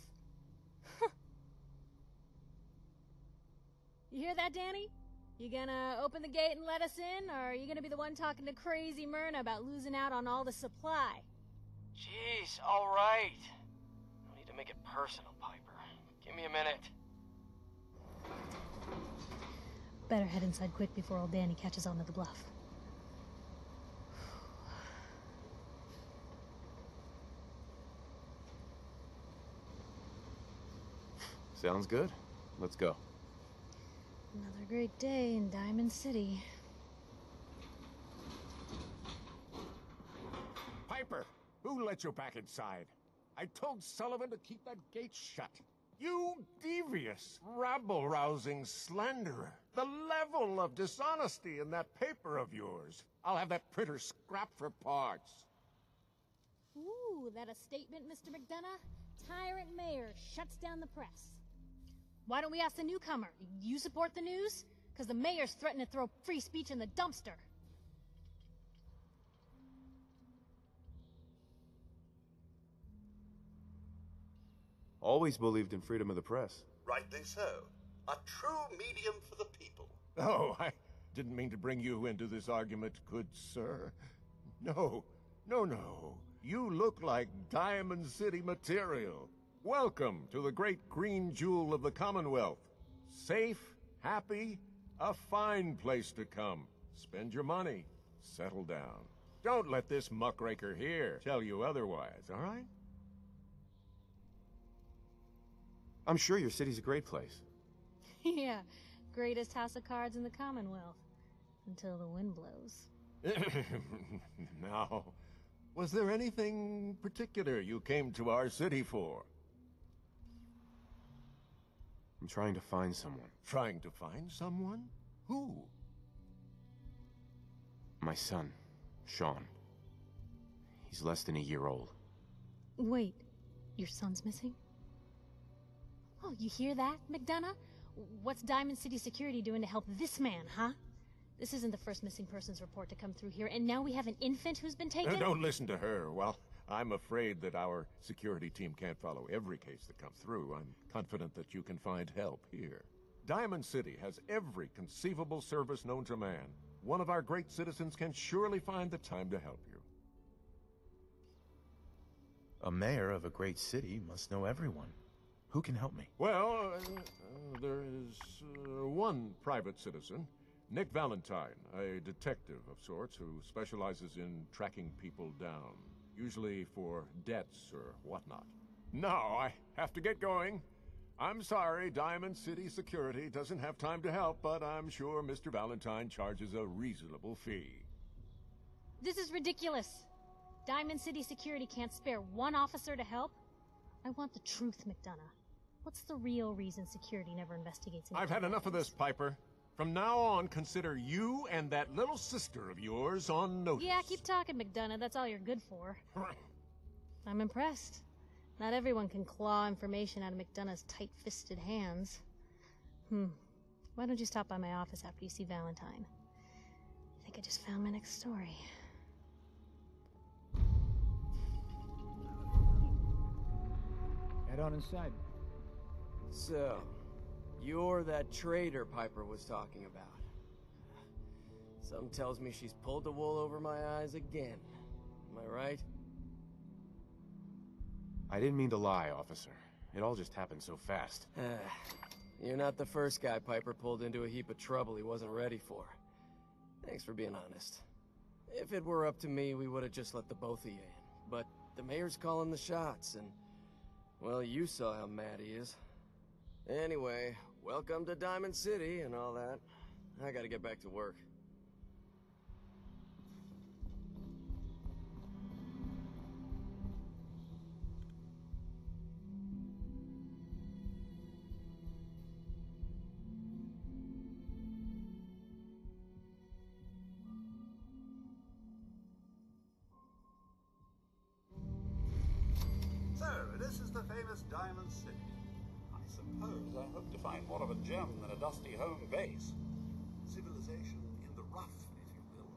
You hear that, Danny? You gonna open the gate and let us in, or are you gonna be the one talking to crazy Myrna about losing out on all the supply? Jeez, all right. No need to make it personal, Piper. Give me a minute. Better head inside quick before old Danny catches on to the bluff. Sounds good. Let's go. Another great day in Diamond City. Piper, who let you back inside? I told Sullivan to keep that gate shut. You devious, rabble-rousing slanderer. The level of dishonesty in that paper of yours. I'll have that printer scrapped for parts. Ooh, that a statement, Mister McDonough? Tyrant mayor shuts down the press. Why don't we ask the newcomer? You support the news? Because the mayor's threatening to throw free speech in the dumpster. Always believed in freedom of the press. Rightly so. A true medium for the people. Oh, I didn't mean to bring you into this argument, good sir. No, no, no. You look like Diamond City material. Welcome to the great green jewel of the Commonwealth. Safe, happy, a fine place to come. Spend your money. Settle down. Don't let this muckraker here tell you otherwise, all right? I'm sure your city's a great place. Yeah, greatest house of cards in the Commonwealth. Until the wind blows. Now, was there anything particular you came to our city for? I'm trying to find someone. Trying to find someone? Who? My son, Sean. He's less than a year old. Wait, your son's missing? Oh, you hear that, McDonough? What's Diamond City Security doing to help this man, huh? This isn't the first missing persons report to come through here, and now we have an infant who's been taken? Uh, don't listen to her. Well, I'm afraid that our security team can't follow every case that comes through. I'm confident that you can find help here. Diamond City has every conceivable service known to man. One of our great citizens can surely find the time to help you. A mayor of a great city must know everyone. Who can help me? Well, uh, uh, there is uh, one private citizen, Nick Valentine, a detective of sorts who specializes in tracking people down. Usually for debts or whatnot. Now, I have to get going. I'm sorry, Diamond City Security doesn't have time to help, but I'm sure Mister Valentine charges a reasonable fee. This is ridiculous. Diamond City Security can't spare one officer to help. I want the truth, McDonough. What's the real reason security never investigates any I've had enough of kidnappings? this, Piper. From now on, consider you and that little sister of yours on notice. Yeah, keep talking, McDonough. That's all you're good for. I'm impressed. Not everyone can claw information out of McDonough's tight-fisted hands. Hmm. Why don't you stop by my office after you see Valentine? I think I just found my next story. Head on inside. So, you're that traitor Piper was talking about. Something tells me she's pulled the wool over my eyes again. Am I right? I didn't mean to lie, officer. It all just happened so fast. You're not the first guy Piper pulled into a heap of trouble he wasn't ready for. Thanks for being honest. If it were up to me, we would have just let the both of you in. But the mayor's calling the shots, and... well, you saw how mad he is. Anyway, welcome to Diamond City and all that. I gotta get back to work. So, this is the famous Diamond City. I suppose I hope to find more of a gem than a dusty home base. Civilization in the rough, if you will.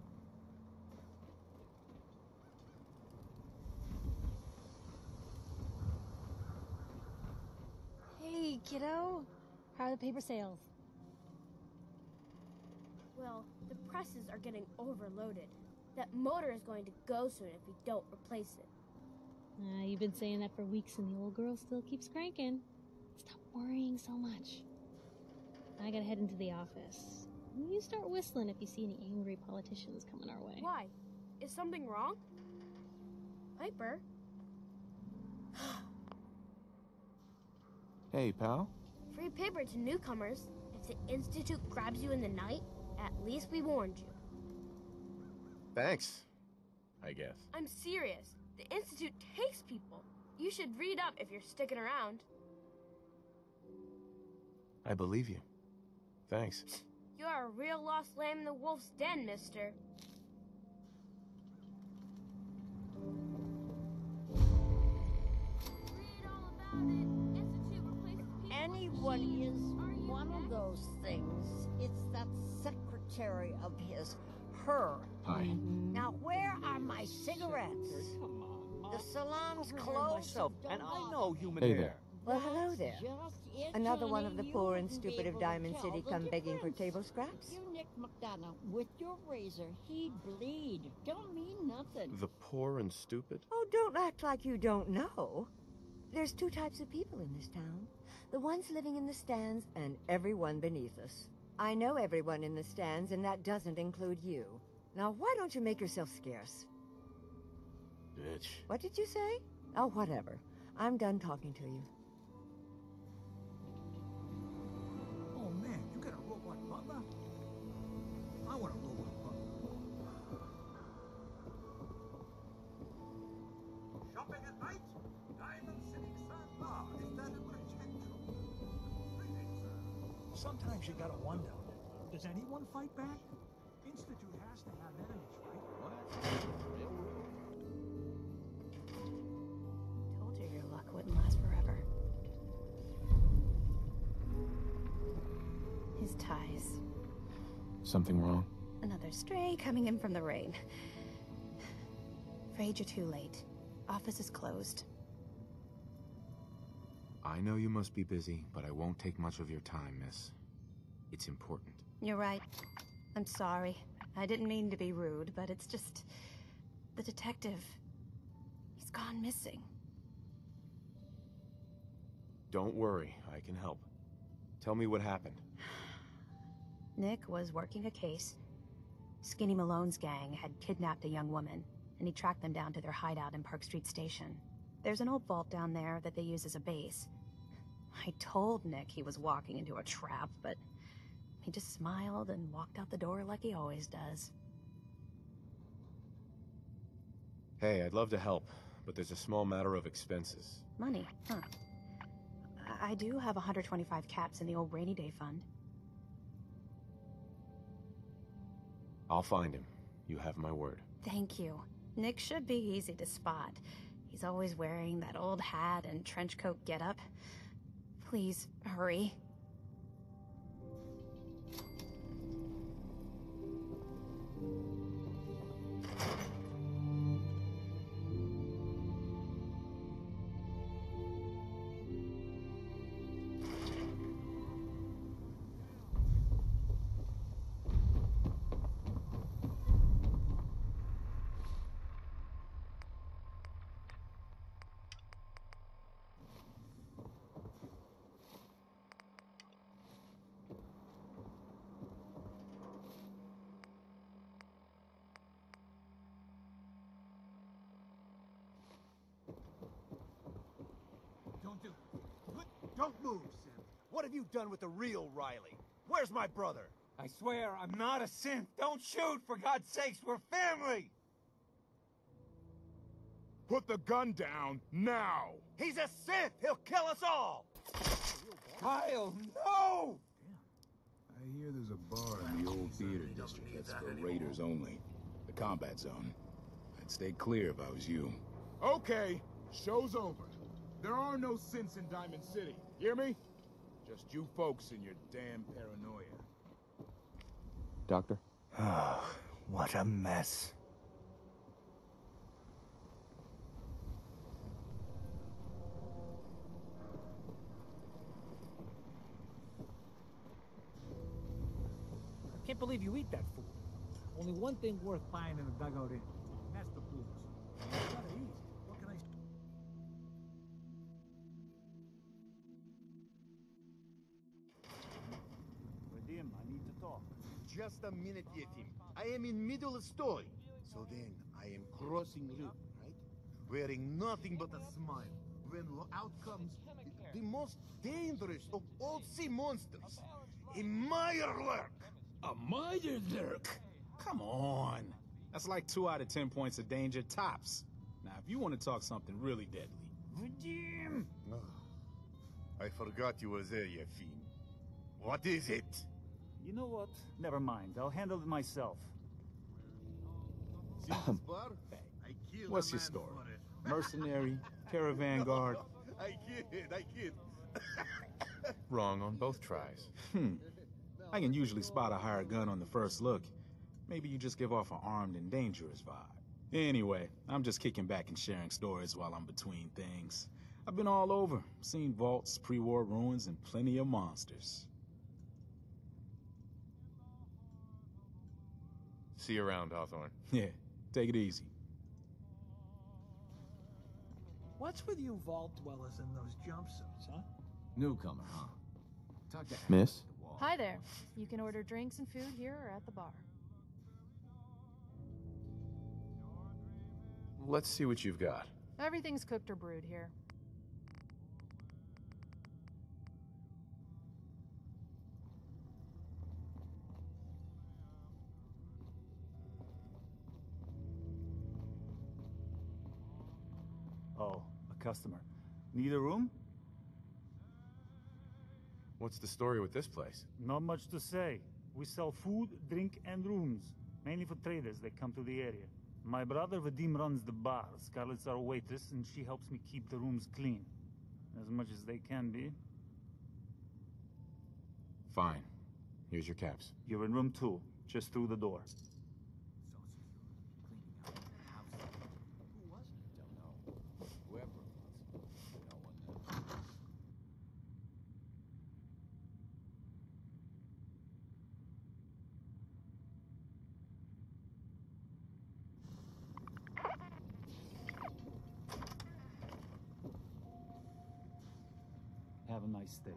Hey, kiddo. How are the paper sales? Well, the presses are getting overloaded. That motor is going to go soon if we don't replace it. Uh, you've been saying that for weeks and the old girl still keeps cranking. Stop worrying so much. I gotta head into the office. You start whistling if you see any angry politicians coming our way. Why? Is something wrong? Piper? Hey, pal. Free paper to newcomers. If the Institute grabs you in the night, at least we warned you. Thanks, I guess. I'm serious. The Institute takes people. You should read up if you're sticking around. I believe you. Thanks. You are a real lost lamb in the wolf's den, mister. Anyone is one of those things. It's that secretary of his, her. Hi. Now, where are my cigarettes? The salon's closed. Myself, and I know human Hey hair. there. Well, hello there. Another one of the poor and stupid of Diamond City come begging for table scraps? You, Nick McDonough, with your razor, he'd bleed. Don't mean nothing. The poor and stupid? Oh, don't act like you don't know. There's two types of people in this town. The ones living in the stands and everyone beneath us. I know everyone in the stands, and that doesn't include you. Now, why don't you make yourself scarce? Bitch. What did you say? Oh, whatever. I'm done talking to you. Oh man, you got a robot butler? I want a robot butler. Shopping at night? Diamond City Sandbar. Is that a potential? Greetings, sir. Sometimes you gotta wonder, does anyone fight back? Institute has to have enemies, right? What? Told you your luck wouldn't last forever. His ties. Something wrong? Another stray coming in from the rain. Afraid you're too late. Office is closed. I know you must be busy, but I won't take much of your time, miss. It's important. You're right. I'm sorry. I didn't mean to be rude, but it's just... the detective... he's gone missing. Don't worry, I can help. Tell me what happened. Nick was working a case. Skinny Malone's gang had kidnapped a young woman, and he tracked them down to their hideout in Park Street Station. There's an old vault down there that they use as a base. I told Nick he was walking into a trap, but he just smiled and walked out the door like he always does. Hey, I'd love to help, but there's a small matter of expenses. Money, huh? I do have one hundred twenty-five caps in the old rainy day fund. I'll find him. You have my word. Thank you. Nick should be easy to spot. He's always wearing that old hat and trench coat getup. Please, hurry. Don't move, Sim. What have you done with the real Riley? Where's my brother? I swear, I'm not a synth. Don't shoot, for God's sakes, we're family! Put the gun down, now! He's a synth! He'll kill us all! Kyle, no! I hear there's a bar in the old theater district that's for raiders only. The combat zone. I'd stay clear if I was you. Okay, show's over. There are no synths in Diamond City. Hear me? Just you folks and your damn paranoia. Doctor? Oh, what a mess. Can't believe you eat that food. Only one thing worth buying in the dugout in, and that's the booze. You gotta eat. What can I... Vadim, I need to talk. Just a minute, Yetim. I am in middle of story. So then, I am crossing loop, right? Wearing nothing but a smile. When out comes the most dangerous of all sea monsters, a Mirelurk. A Mirelurk? Come on. That's like two out of ten points of danger tops. Now, if you want to talk something really deadly. Vadim! Oh, I forgot you were there, Yefim. What is it? You know what? Never mind. I'll handle it myself. What's your story? Mercenary, caravan guard? I kid, I kid. Wrong on both tries. Hmm. I can usually spot a hired gun on the first look. Maybe you just give off an armed and dangerous vibe. Anyway, I'm just kicking back and sharing stories while I'm between things. I've been all over, seen vaults, pre-war ruins, and plenty of monsters. See you around, Hawthorne. Yeah, take it easy. What's with you vault dwellers in those jumpsuits, huh? Newcomer, huh? Talk to Miss? Hi there. You can order drinks and food here or at the bar. Let's see what you've got. Everything's cooked or brewed here. Oh, a customer. Need a room? What's the story with this place? Not much to say. We sell food, drink, and rooms. Mainly for traders that come to the area. My brother Vadim runs the bar. Scarlett's our waitress, and she helps me keep the rooms clean. As much as they can be. Fine. Here's your caps. You're in room two, just through the door. Have a nice day.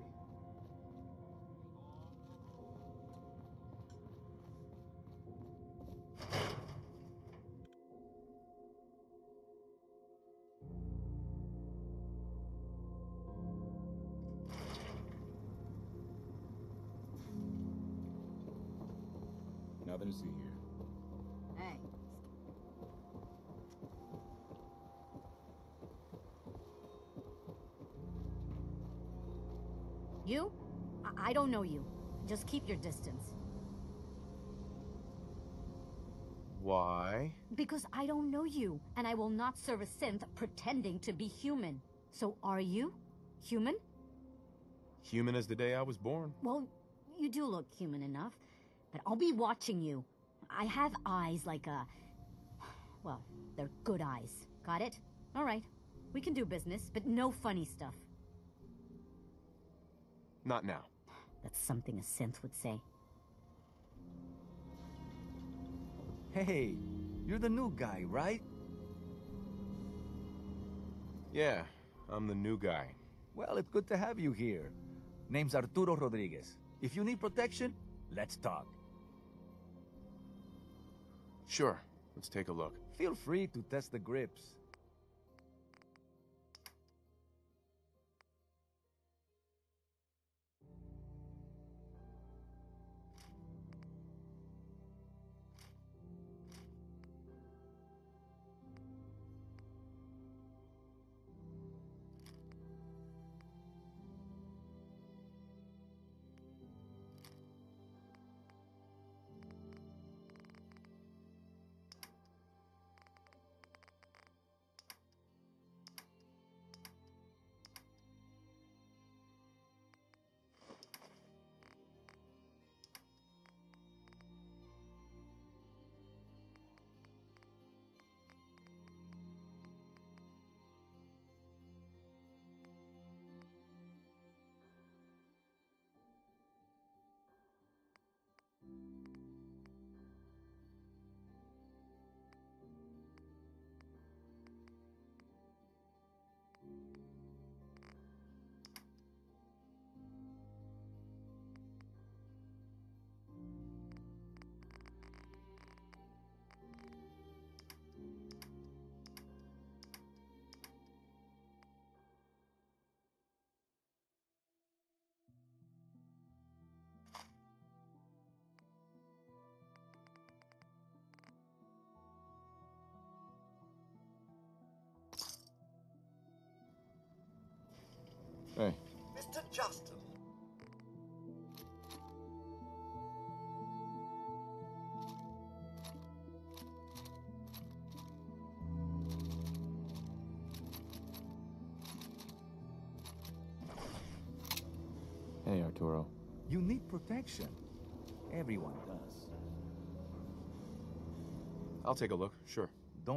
Nothing to see here. Hey. You? I, I don't know you. Just keep your distance. Why? Because I don't know you, and I will not serve a synth pretending to be human. So are you? Human? Human as the day I was born. Well, you do look human enough, but I'll be watching you. I have eyes like a... Well, they're good eyes. Got it? All right. We can do business, but no funny stuff. Not now. That's something a synth would say. Hey, you're the new guy, right? Yeah, I'm the new guy. Well, it's good to have you here. Name's Arturo Rodriguez. If you need protection, let's talk. Sure, let's take a look. Feel free to test the grips. Hey. Mister Justin. Hey, Arturo. You need protection. Everyone does. I'll take a look, sure. Don't...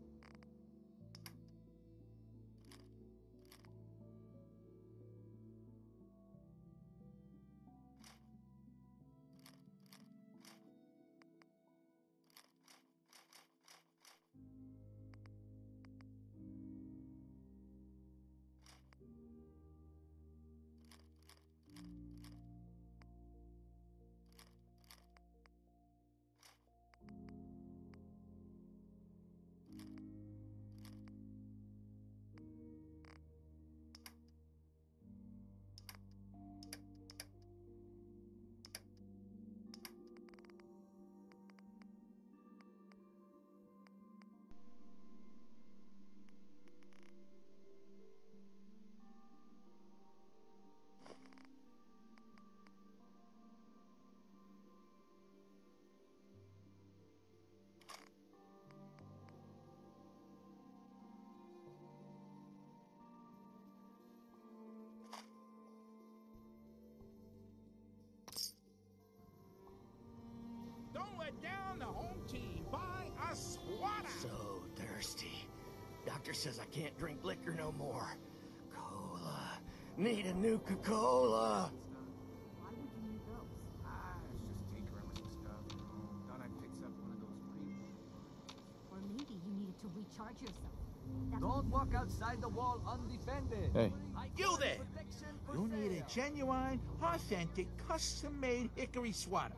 Don't let down the home team. Buy a swatter. So thirsty. Doctor says I can't drink liquor no more. Cola. Need a Nuka Cola. Why would you need those? Ah, it's just tinkering with some stuff. You know. Thought I'd fix up one of those pre. Or maybe you needed to recharge yourself. That's Don't walk outside the wall undefended. Hey. You there! You need a genuine, authentic, custom-made hickory swatter.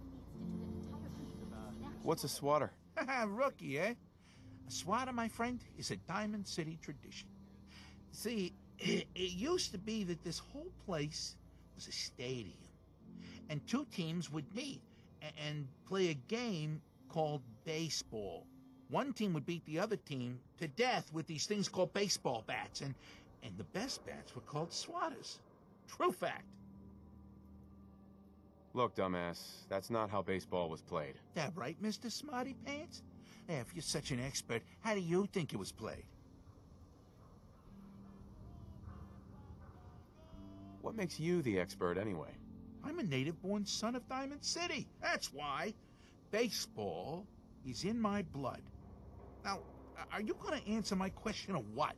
What's a swatter? Rookie, eh? A swatter, my friend, is a Diamond City tradition. See, it, it used to be that this whole place was a stadium. And two teams would meet and, and play a game called baseball. One team would beat the other team to death with these things called baseball bats, and, and the best bats were called swatters. True fact. Look, dumbass, that's not how baseball was played. That right, Mister Smarty Pants? Hey, if you're such an expert, how do you think it was played? What makes you the expert anyway? I'm a native-born son of Diamond City. That's why. Baseball is in my blood. Now, are you going to answer my question or what?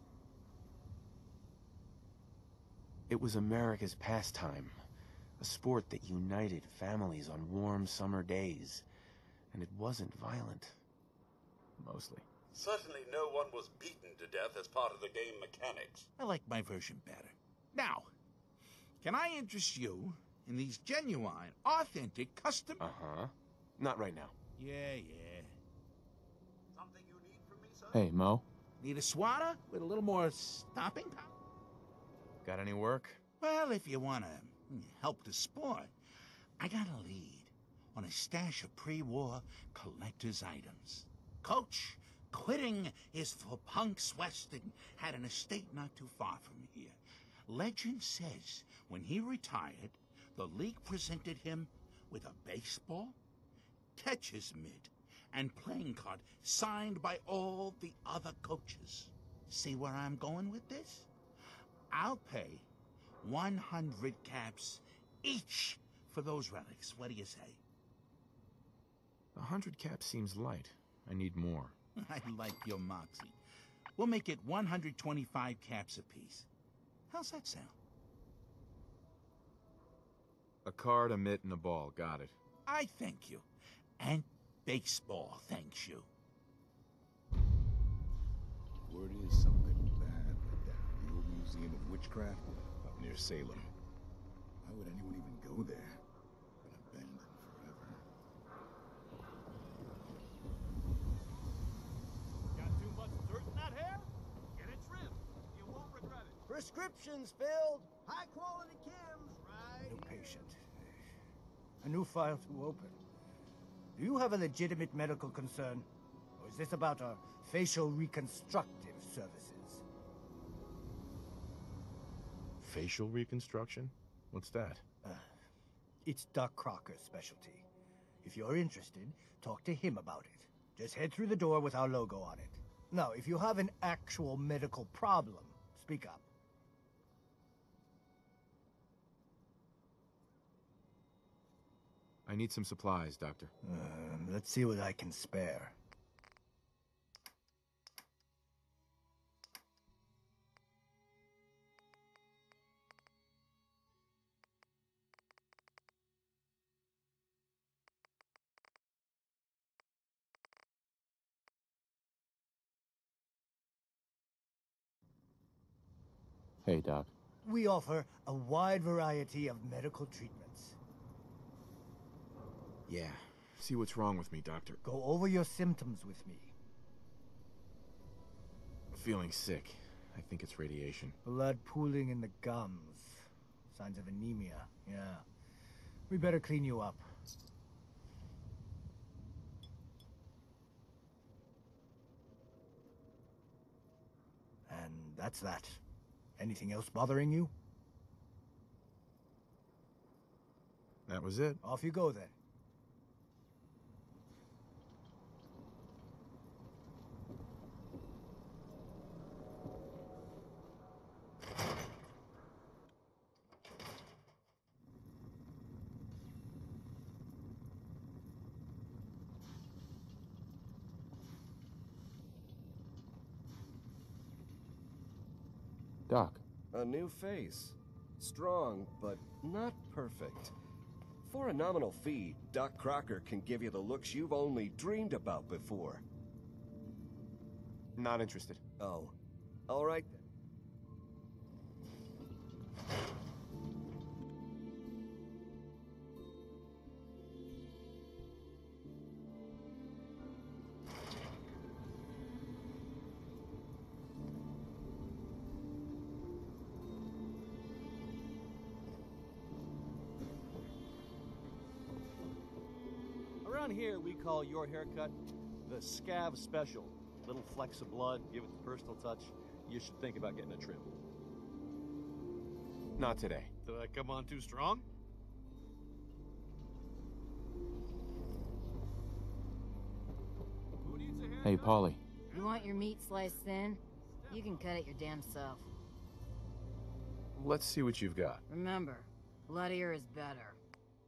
It was America's pastime. A sport that united families on warm summer days. And it wasn't violent. Mostly. Certainly no one was beaten to death as part of the game mechanics. I like my version better. Now, can I interest you in these genuine, authentic, custom... Uh-huh. Not right now. Yeah, yeah. Something you need from me, sir? Hey, Mo. Need a swatter with a little more stopping power? Got any work? Well, if you want to help the sport, I got a lead on a stash of pre-war collector's items. Coach, quitting is for punks west and had an estate not too far from here. Legend says when he retired, the league presented him with a baseball, catcher's mitt, and playing card signed by all the other coaches. See where I'm going with this? I'll pay one hundred caps each for those relics. What do you say? A hundred caps seems light. I need more. I like your moxie. We'll make it one hundred twenty-five caps apiece. How's that sound? A card, a mitt, and a ball. Got it. I thank you. And baseball thanks you. Word is something bad like that real museum of witchcraft up near Salem. Why would anyone even go there? Been abandoned forever. Got too much dirt in that hair? Get it trimmed. You won't regret it. Prescriptions filled. High quality chems, right? New patient. A new file to open. Do you have a legitimate medical concern? Or is this about our facial reconstructive services? Facial reconstruction? What's that? Uh, it's Doc Crocker's specialty. If you're interested, talk to him about it. Just head through the door with our logo on it. Now, if you have an actual medical problem, speak up. I need some supplies, Doctor. Um, let's see what I can spare. Hey, Doc. We offer a wide variety of medical treatments. Yeah. See what's wrong with me, Doctor. Go over your symptoms with me. Feeling sick. I think it's radiation. Blood pooling in the gums. Signs of anemia. Yeah. We better clean you up. And that's that. Anything else bothering you? That was it. Off you go then. Doc. A new face. Strong, but not perfect. For a nominal fee, Doc Crocker can give you the looks you've only dreamed about before. Not interested. Oh. All right then. Around here, we call your haircut the Scav Special. Little flecks of blood, give it the personal touch. You should think about getting a trim. Not today. Did I come on too strong? Hey, Paulie. You want your meat sliced thin? You can cut it your damn self. Let's see what you've got. Remember, bloodier is better.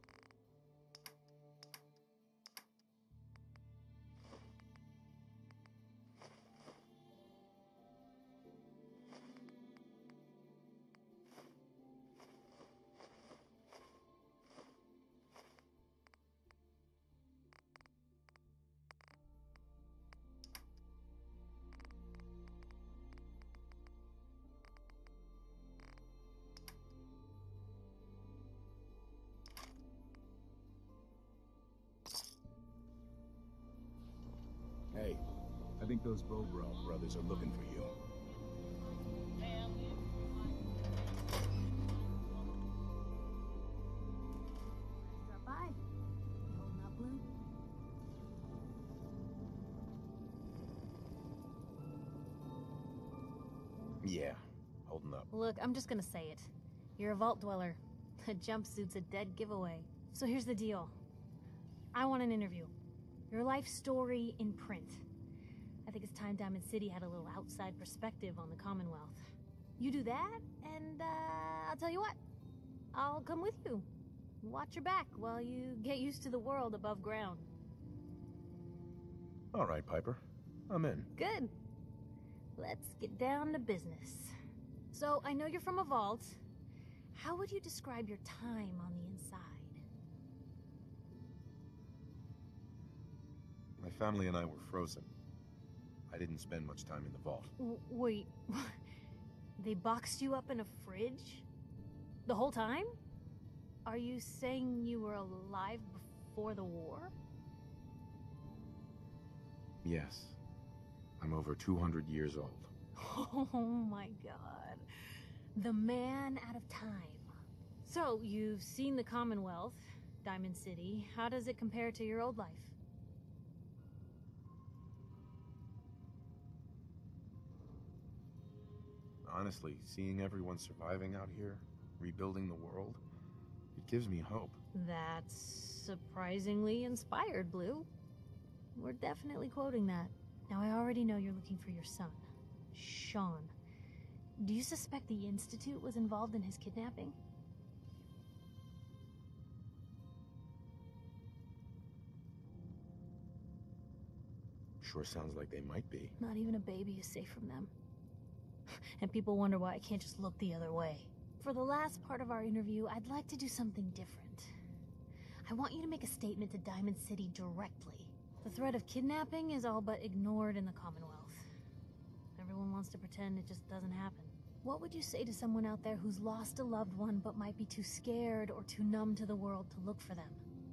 Hey, I think those Bobro brothers are looking for you. Drop by. You holding up, Blue? Yeah, holding up. Look, I'm just gonna say it. You're a vault dweller. A jumpsuit's a dead giveaway. So here's the deal. I want an interview. Your life story in print. I think it's time Diamond City had a little outside perspective on the Commonwealth. You do that, and uh, I'll tell you what. I'll come with you. Watch your back while you get used to the world above ground. All right, Piper. I'm in. Good. Let's get down to business. So, I know you're from a vault. How would you describe your time on the inside? My family and I were frozen. I didn't spend much time in the vault. W wait, they boxed you up in a fridge? The whole time? Are you saying you were alive before the war? Yes. I'm over two hundred years old. Oh my god. The man out of time. So, you've seen the Commonwealth, Diamond City. How does it compare to your old life? Honestly, seeing everyone surviving out here, rebuilding the world, it gives me hope. That's surprisingly inspired, Blue. We're definitely quoting that. Now, I already know you're looking for your son, Sean. Do you suspect the Institute was involved in his kidnapping? Sure sounds like they might be. Not even a baby is safe from them. And people wonder why I can't just look the other way. For the last part of our interview, I'd like to do something different. I want you to make a statement to Diamond City directly. The threat of kidnapping is all but ignored in the Commonwealth. Everyone wants to pretend it just doesn't happen. What would you say to someone out there who's lost a loved one but might be too scared or too numb to the world to look for them?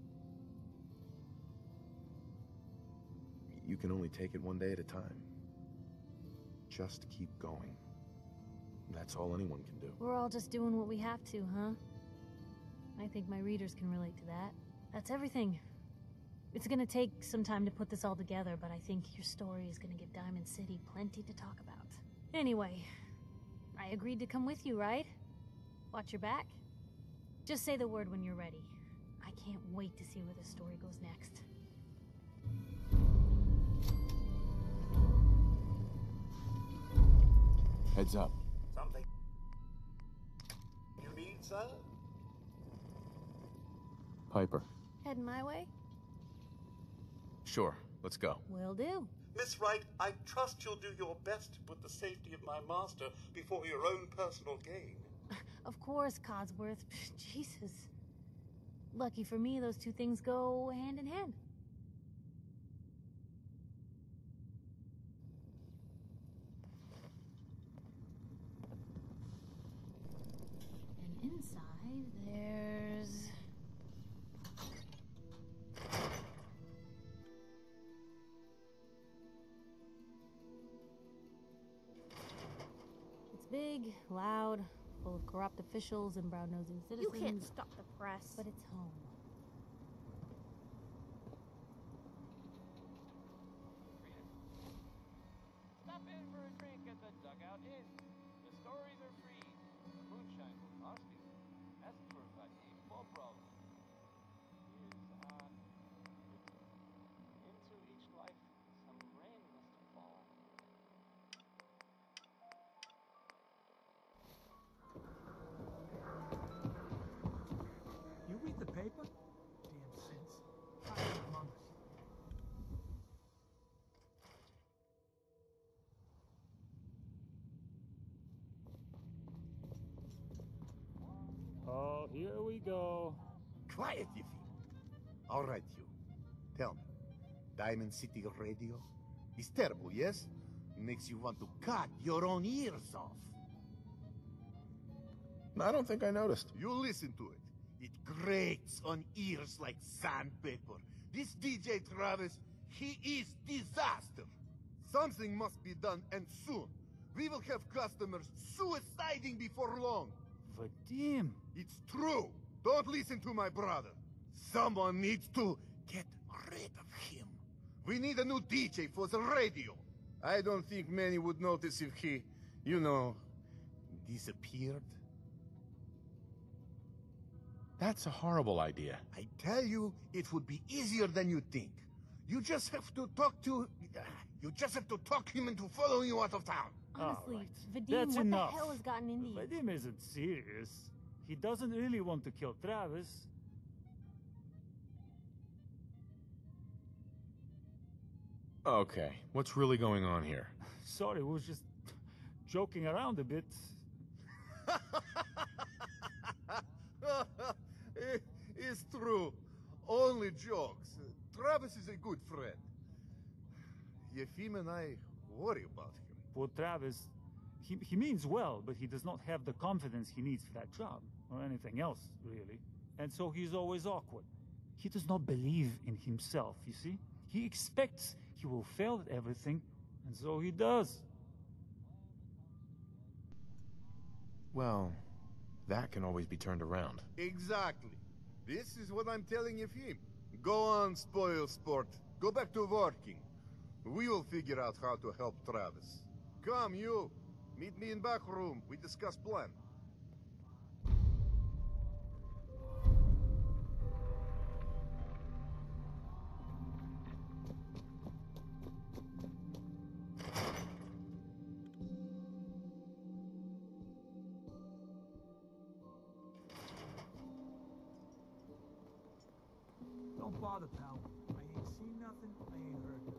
You can only take it one day at a time. Just keep going. That's all anyone can do. We're all just doing what we have to, huh? I think my readers can relate to that. That's everything. It's gonna take some time to put this all together, but I think your story is gonna give Diamond City plenty to talk about. Anyway, I agreed to come with you, right? Watch your back? Just say the word when you're ready. I can't wait to see where this story goes next. Heads up. Something you need, sir? Piper. Heading my way? Sure, let's go. Will do. Miss Wright, I trust you'll do your best to put the safety of my master before your own personal gain. Of course, Codsworth. Jesus. Lucky for me, those two things go hand in hand. And inside, there's... It's big, loud, full of corrupt officials and brown-nosing citizens. You can't stop the press. But it's home. Stop in for a drink at the Dugout Inn. The stories are free. The moonshine will cost you. go. Quiet, Yiffy. All right, you. Tell me, Diamond City Radio? It's terrible, yes? Makes you want to cut your own ears off. I don't think I noticed. You listen to it. It grates on ears like sandpaper. This D J Travis, he is disaster. Something must be done, and soon. We will have customers suiciding before long. Vadim! It's true. Don't listen to my brother. Someone needs to get rid of him. We need a new D J for the radio. I don't think many would notice if he, you know, disappeared. That's a horrible idea. I tell you, it would be easier than you think. You just have to talk to... You just have to talk him into following you out of town. Honestly, right. Vadim, That's what enough. the hell has gotten into you? Vadim isn't serious. He doesn't really want to kill Travis. Okay, what's really going on here? Sorry, we was just joking around a bit. It's true. Only jokes. Travis is a good friend. Yefim and I worry about him. Poor Travis, he, he means well, but he does not have the confidence he needs for that job, or anything else, really. And so he's always awkward. He does not believe in himself, you see? He expects he will fail at everything, and so he does. Well, that can always be turned around. Exactly. This is what I'm telling Yefim. Go on, spoil sport. Go back to working. We will figure out how to help Travis. Come, you. Meet me in back room. We discuss plan. Don't bother, pal. I ain't seen nothing, I ain't heard nothing.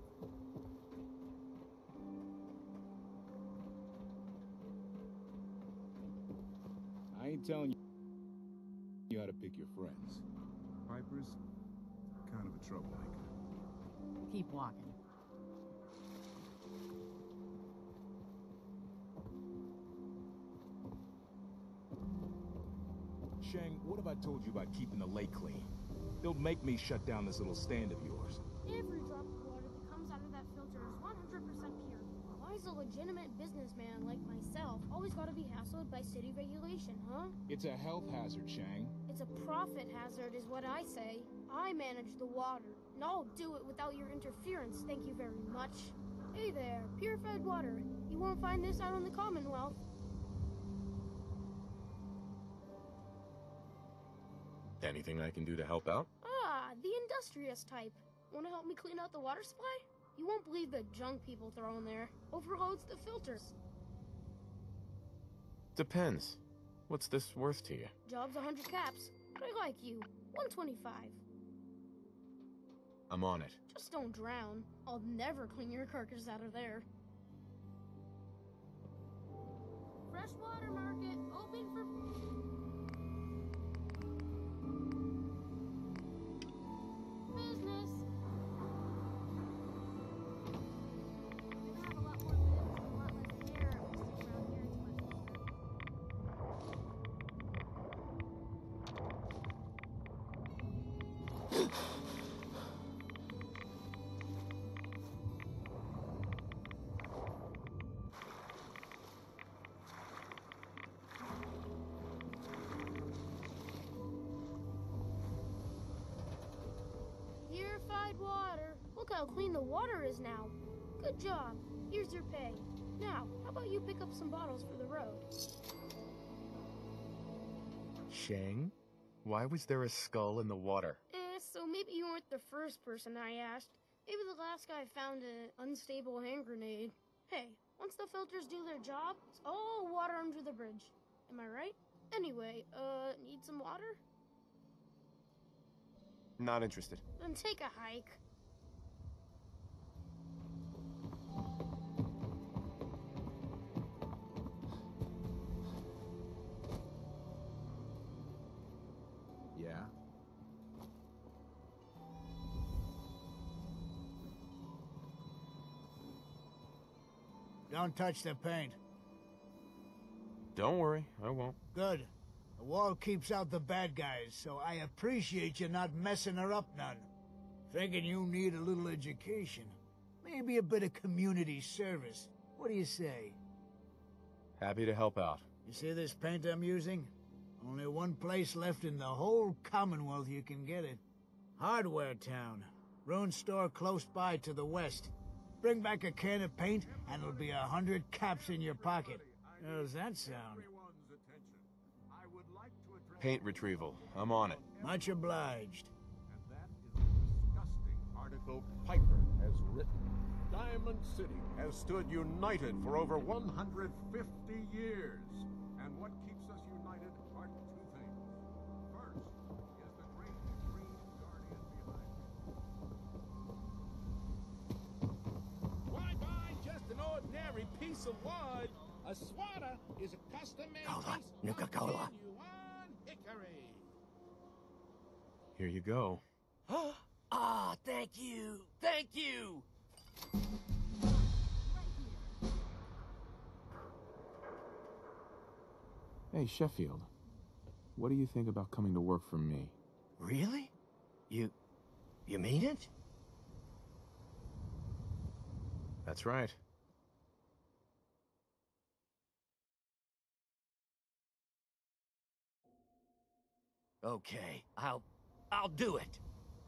I ain't telling you, you how to pick your friends. Piper's kind of a troublemaker. Keep walking. Shang, what have I told you about keeping the lake clean? They'll make me shut down this little stand of yours. Every drop of water that comes out of that filter is one hundred percent pure. Why is a legitimate businessman like myself always gotta be hassled by city regulation, huh? It's a health hazard, Shang. It's a profit hazard is what I say. I manage the water, and I'll do it without your interference, thank you very much. Hey there, purified water. You won't find this out in the Commonwealth. Anything I can do to help out? Ah, the industrious type. Wanna help me clean out the water supply? You won't believe the junk people throw in there. Overloads the filters. Depends. What's this worth to you? Job's a hundred caps. But I like you. one twenty-five. I'm on it. Just don't drown. I'll never clean your carcass out of there. Freshwater market open for... business. We're gonna have a lot more limbs and a lot less hair if we stick around here too much longer. Purified water. Look how clean the water is now. Good job. Here's your pay. Now, how about you pick up some bottles for the road? Shang? Why was there a skull in the water? Eh, so maybe you weren't the first person I asked. Maybe the last guy found an unstable hand grenade. Hey, once the filters do their job, it's all water under the bridge. Am I right? Anyway, uh, need some water? Not interested. Then take a hike. Don't touch the paint. Don't worry, I won't. Good. The wall keeps out the bad guys, so I appreciate you not messing her up none. Thinking you need a little education. Maybe a bit of community service. What do you say? Happy to help out. You see this paint I'm using? Only one place left in the whole Commonwealth you can get it. Hardware Town. Ruin store close by to the west. Bring back a can of paint, and it'll be a hundred caps in your pocket. How does that sound? Paint retrieval. I'm on it. Much obliged. Article Piper has written. Diamond City has stood united for over one hundred fifty years. And what keeps us united are two things. First is the great green guardian behind us. Why buy just an ordinary piece of wood? A swatter is a custom-made Cola. piece Nuka-Cola. of genuine hickory. Here you go. Ah, thank you! Thank you! Hey, Sheffield. What do you think about coming to work for me? Really? You... you mean it? That's right. Okay, I'll... I'll do it.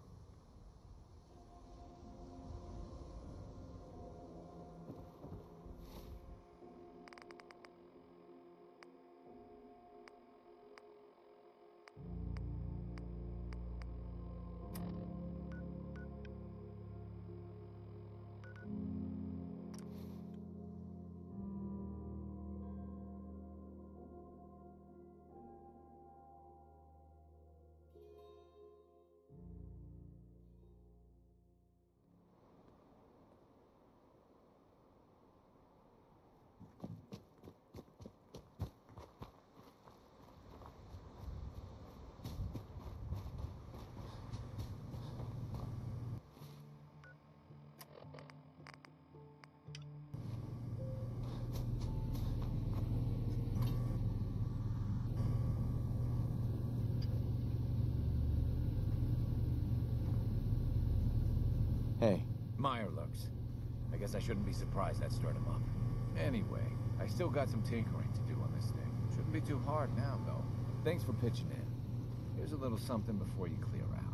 Hey. Meyer looks. I guess I shouldn't be surprised that stirred him up. Anyway, I still got some tinkering to do on this thing. Shouldn't be too hard now, though. Thanks for pitching in. Here's a little something before you clear out.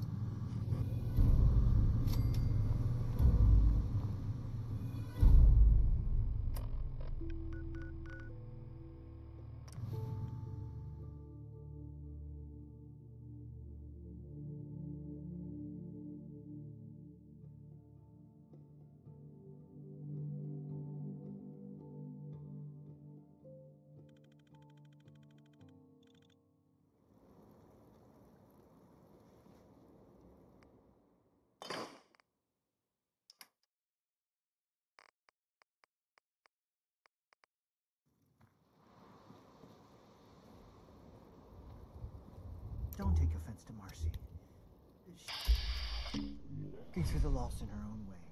Don't take offense to Marcy. She's working through the loss in her own way.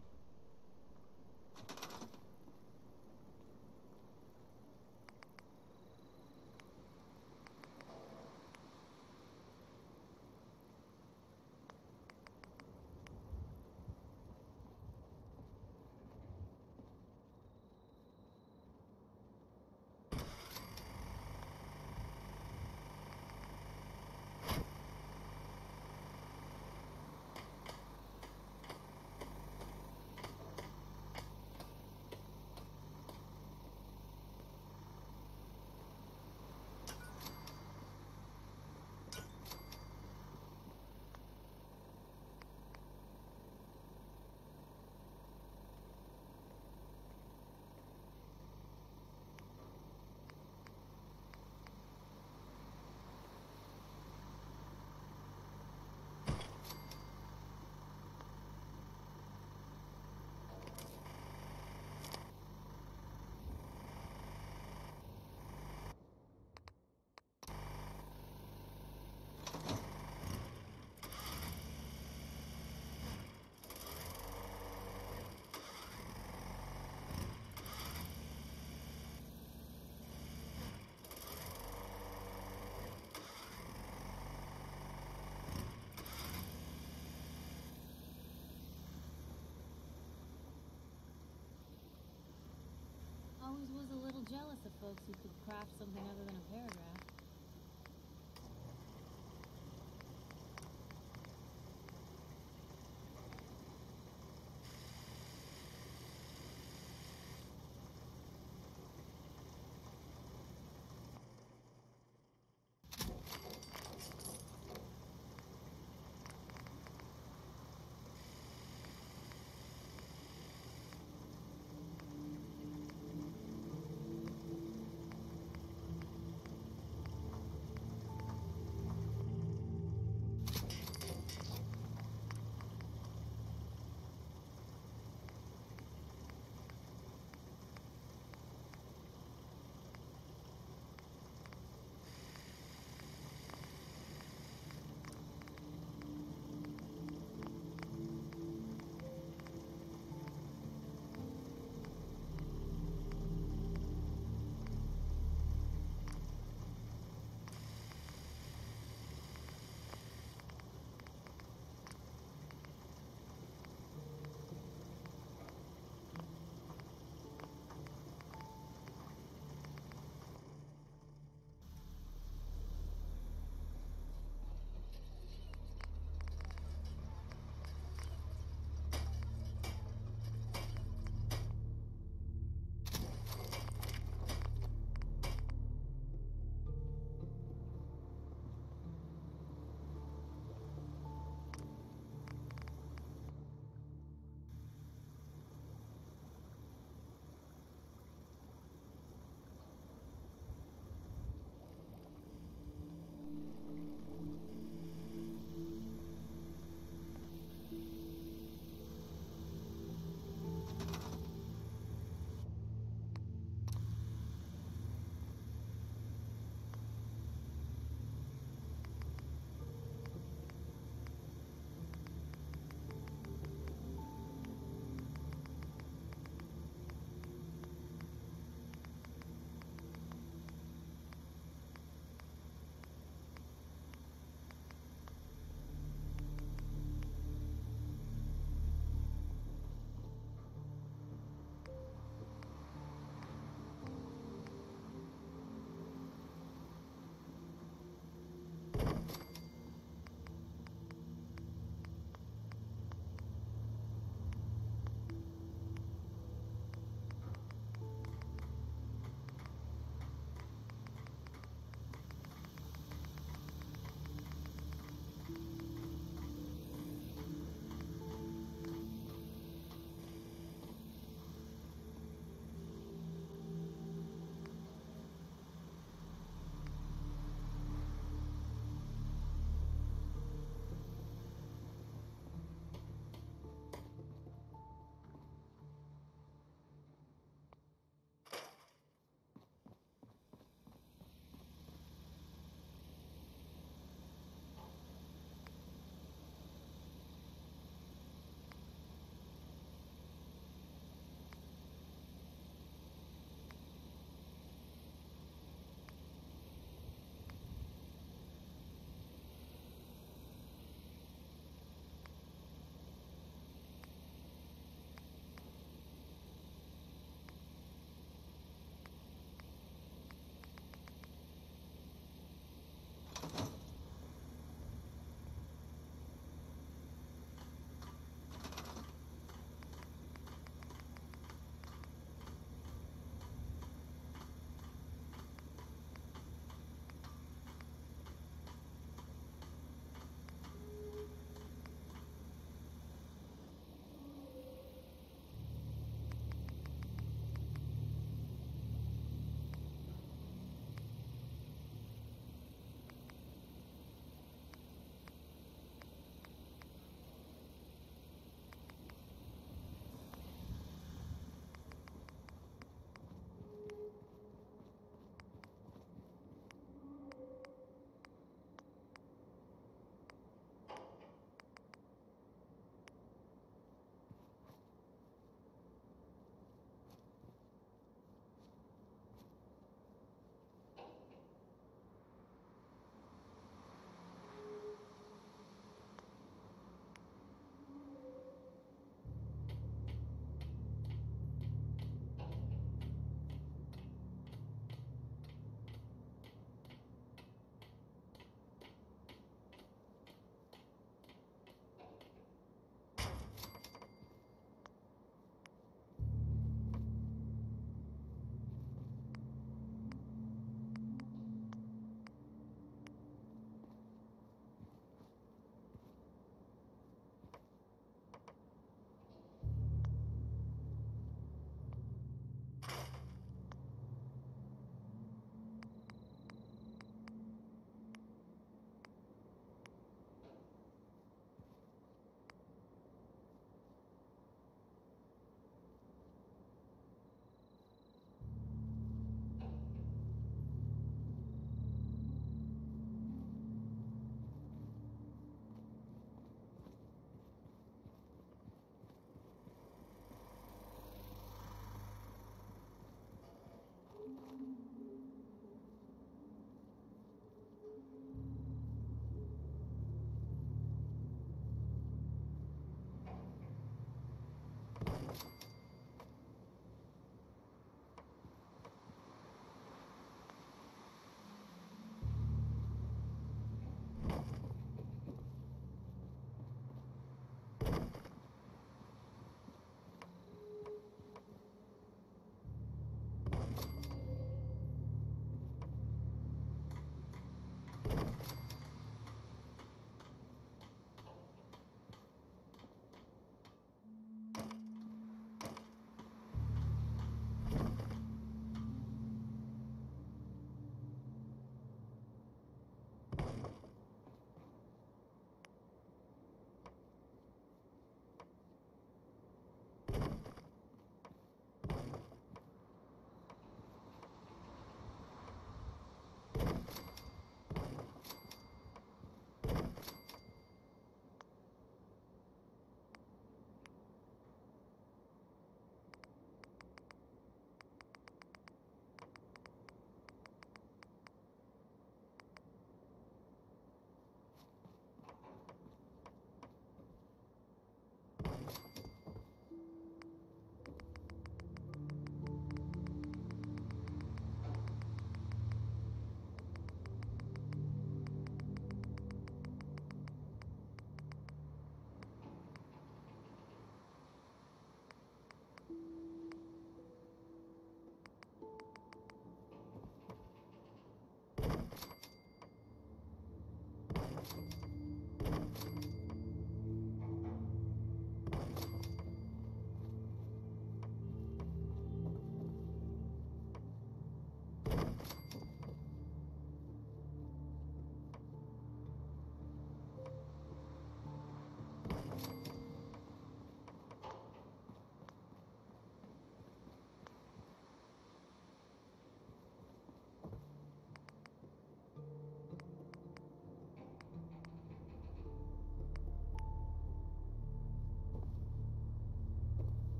always was a little jealous of folks who could craft something other than a paragraph.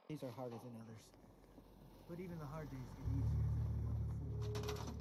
Days are harder than others. But even the hard days get easier than the one before.